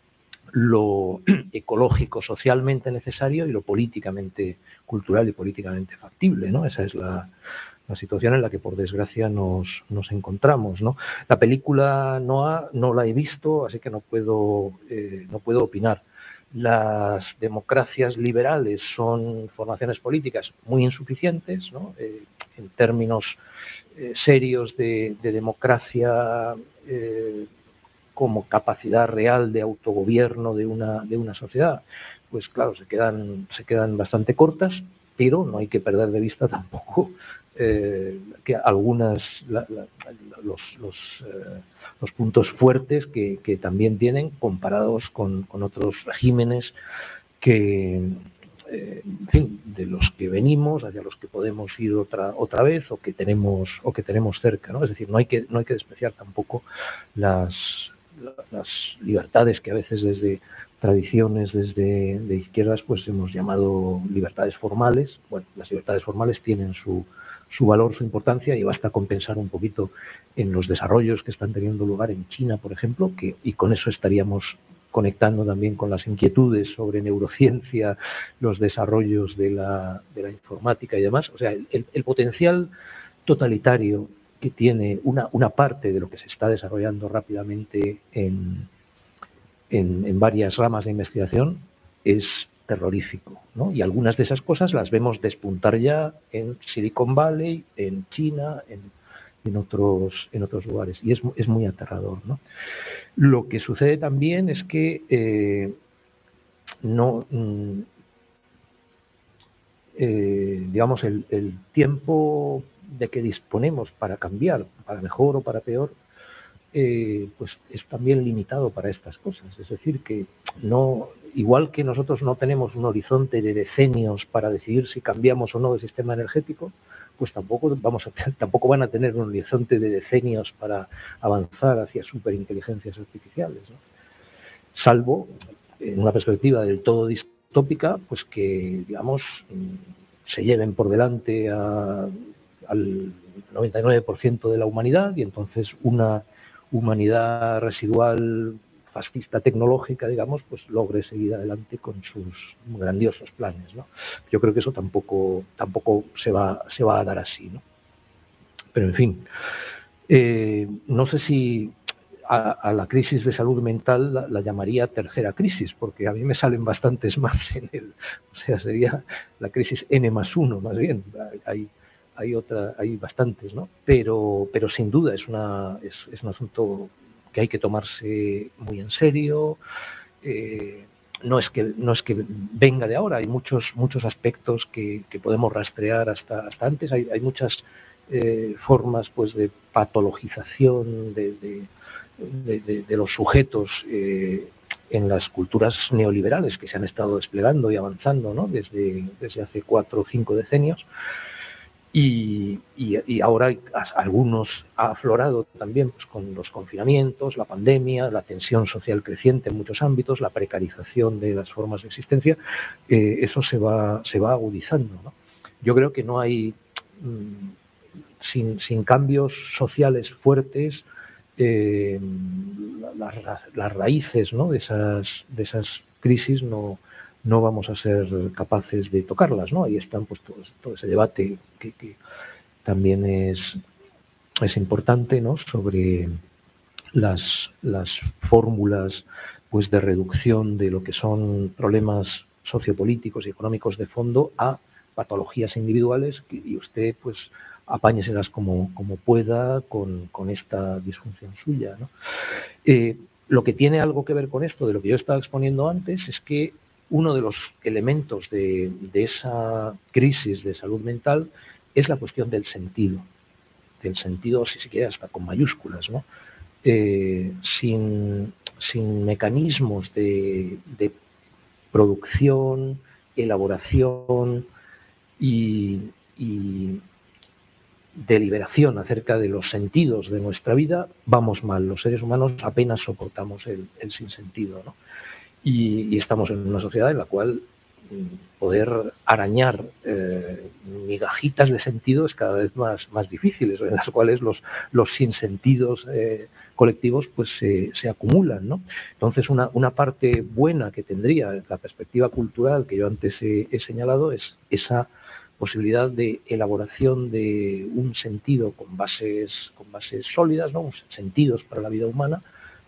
lo ecológico socialmente necesario y lo políticamente cultural y políticamente factible, ¿no? Esa es la, la situación en la que por desgracia nos, nos encontramos, ¿no? La película Noa no la he visto, así que no puedo, eh, no puedo opinar. Las democracias liberales son formaciones políticas muy insuficientes, ¿no? Eh, en términos eh, serios de, de democracia eh, como capacidad real de autogobierno de una, de una sociedad, pues claro, se quedan, se quedan bastante cortas, pero no hay que perder de vista tampoco eh, que algunas la, la, los, los, eh, los puntos fuertes que, que también tienen comparados con, con otros regímenes que, eh, en fin, de los que venimos, hacia los que podemos ir otra otra vez o que tenemos o que tenemos cerca, ¿no? Es decir, no hay que no hay que despreciar tampoco las las libertades que a veces desde tradiciones, desde de izquierdas, pues hemos llamado libertades formales. Bueno, las libertades formales tienen su, su valor, su importancia, y basta con pensar un poquito en los desarrollos que están teniendo lugar en China, por ejemplo, que, y con eso estaríamos conectando también con las inquietudes sobre neurociencia, los desarrollos de la, de la informática y demás. O sea, el, el, el potencial totalitario que tiene una, una parte de lo que se está desarrollando rápidamente en, en, en varias ramas de investigación es terrorífico, ¿no? Y algunas de esas cosas las vemos despuntar ya en Silicon Valley, en China, en, en, otros, en otros lugares, y es, es muy aterrador, ¿no? Lo que sucede también es que eh, no... Mm, eh, digamos, el, el tiempo de que disponemos para cambiar, para mejor o para peor, eh, pues es también limitado para estas cosas. Es decir, que no, igual que nosotros no tenemos un horizonte de decenios para decidir si cambiamos o no el sistema energético, pues tampoco vamos a tampoco van a tener un horizonte de decenios para avanzar hacia superinteligencias artificiales, ¿no? Salvo en una perspectiva del todo distópica, pues que, digamos, se lleven por delante a, al noventa y nueve por ciento de la humanidad, y entonces una humanidad residual fascista tecnológica, digamos, pues logre seguir adelante con sus grandiosos planes, ¿no? Yo creo que eso tampoco tampoco se va se va a dar así, ¿no? Pero en fin, eh, no sé si a, a la crisis de salud mental la, la llamaría tercera crisis, porque a mí me salen bastantes más en el, o sea, sería la crisis N más uno, más bien. Hay hay otra, hay bastantes, ¿no? Pero, pero sin duda es una es, es un asunto que hay que tomarse muy en serio. Eh, no es que no es que venga de ahora, hay muchos muchos aspectos que, que podemos rastrear hasta hasta antes. Hay, hay muchas eh, formas, pues, de patologización de, de, de, de, de los sujetos eh, en las culturas neoliberales que se han estado desplegando y avanzando, ¿no? Desde desde hace cuatro o cinco decenios. Y, y, y ahora hay, algunos ha aflorado también, pues, con los confinamientos, la pandemia, la tensión social creciente en muchos ámbitos, la precarización de las formas de existencia. Eh, eso se va se va agudizando, ¿no? Yo creo que no hay, mmm, sin, sin cambios sociales fuertes, eh, las, las, las raíces, ¿no?, de esas de esas crisis no no vamos a ser capaces de tocarlas, ¿no? Ahí están, pues, todo, todo ese debate que, que también es, es importante, ¿no?, sobre las, las fórmulas, pues, de reducción de lo que son problemas sociopolíticos y económicos de fondo a patologías individuales, y usted, pues, apáñeselas como, como pueda con, con esta disfunción suya, ¿no? Eh, lo que tiene algo que ver con esto, de lo que yo estaba exponiendo antes, es que uno de los elementos de, de esa crisis de salud mental es la cuestión del sentido, del sentido, si se quiere, hasta con mayúsculas, ¿no? Eh, sin, sin mecanismos de, de producción, elaboración y, y, deliberación acerca de los sentidos de nuestra vida, vamos mal. Los seres humanos apenas soportamos el, el sinsentido, ¿no? Y, y estamos en una sociedad en la cual poder arañar eh, migajitas de sentido es cada vez más, más difícil, en las cuales los, los sinsentidos eh, colectivos pues se, se acumulan, ¿no? Entonces una, una parte buena que tendría la perspectiva cultural que yo antes he, he señalado es esa posibilidad de elaboración de un sentido con bases, con bases sólidas, ¿no? Sentidos para la vida humana,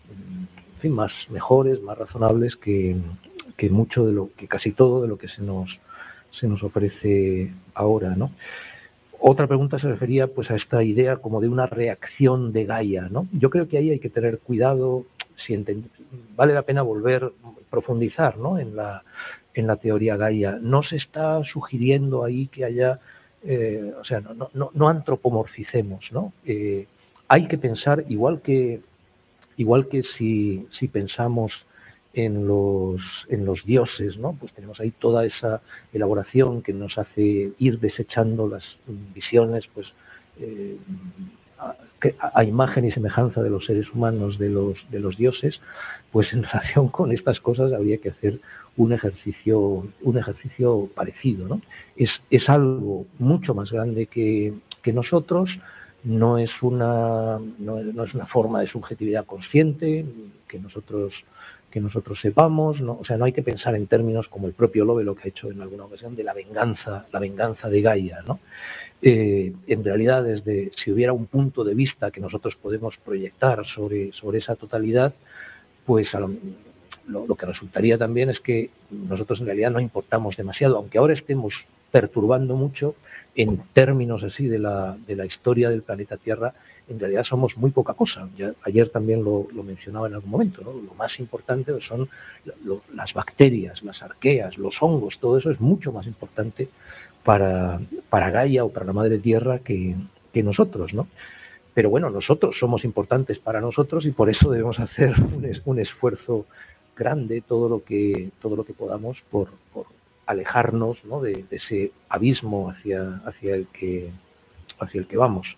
en fin, más mejores, más razonables que, que mucho de lo que casi todo de lo que se nos se nos ofrece ahora, ¿no? Otra pregunta se refería pues a esta idea como de una reacción de Gaia, ¿no? Yo creo que ahí hay que tener cuidado, si enten- vale la pena volver profundizar, ¿no? en la en la teoría Gaia. No se está sugiriendo ahí que haya, eh, o sea, no, no, no antropomorficemos, ¿no? Eh, hay que pensar igual que igual que si, si pensamos en los, en los dioses, ¿no? Pues tenemos ahí toda esa elaboración que nos hace ir desechando las visiones, pues eh, a, a imagen y semejanza de los seres humanos, de los, de los dioses, pues en relación con estas cosas habría que hacer un ejercicio, un ejercicio parecido, ¿no? Es, es algo mucho más grande que, que nosotros. No es una no, no es una forma de subjetividad consciente que nosotros que nosotros sepamos, ¿no? O sea, no hay que pensar en términos como el propio Lobe lo que ha hecho en alguna ocasión de la venganza, la venganza de Gaia, ¿no? Eh, en realidad, desde si hubiera un punto de vista que nosotros podemos proyectar sobre sobre esa totalidad, pues a lo, lo, lo que resultaría también es que nosotros en realidad no importamos demasiado, aunque ahora estemos perturbando mucho en términos así de la, de la historia del planeta Tierra, en realidad somos muy poca cosa. Ya, ayer también lo, lo mencionaba en algún momento, ¿no? Lo más importante son lo, las bacterias, las arqueas, los hongos, todo eso es mucho más importante para, para Gaia o para la Madre Tierra que, que nosotros, ¿no? Pero bueno, nosotros somos importantes para nosotros y por eso debemos hacer un, es, un esfuerzo grande, todo lo que, todo lo que podamos por, por alejarnos, ¿no? de, de ese abismo hacia, hacia, el que, hacia el que vamos.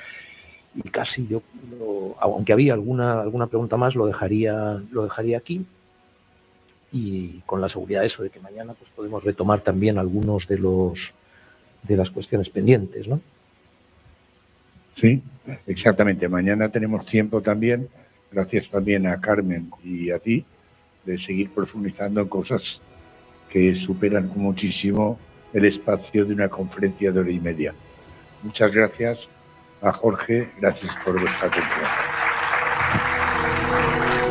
Y casi yo, lo, aunque había alguna, alguna pregunta más, lo dejaría, lo dejaría aquí y con la seguridad de eso, de que mañana pues, podemos retomar también algunos de, los, de las cuestiones pendientes, ¿no? Sí, exactamente. Mañana tenemos tiempo también, gracias también a Carmen y a ti, de seguir profundizando en cosas que superan muchísimo el espacio de una conferencia de hora y media. Muchas gracias a Jorge, gracias por vuestra atención.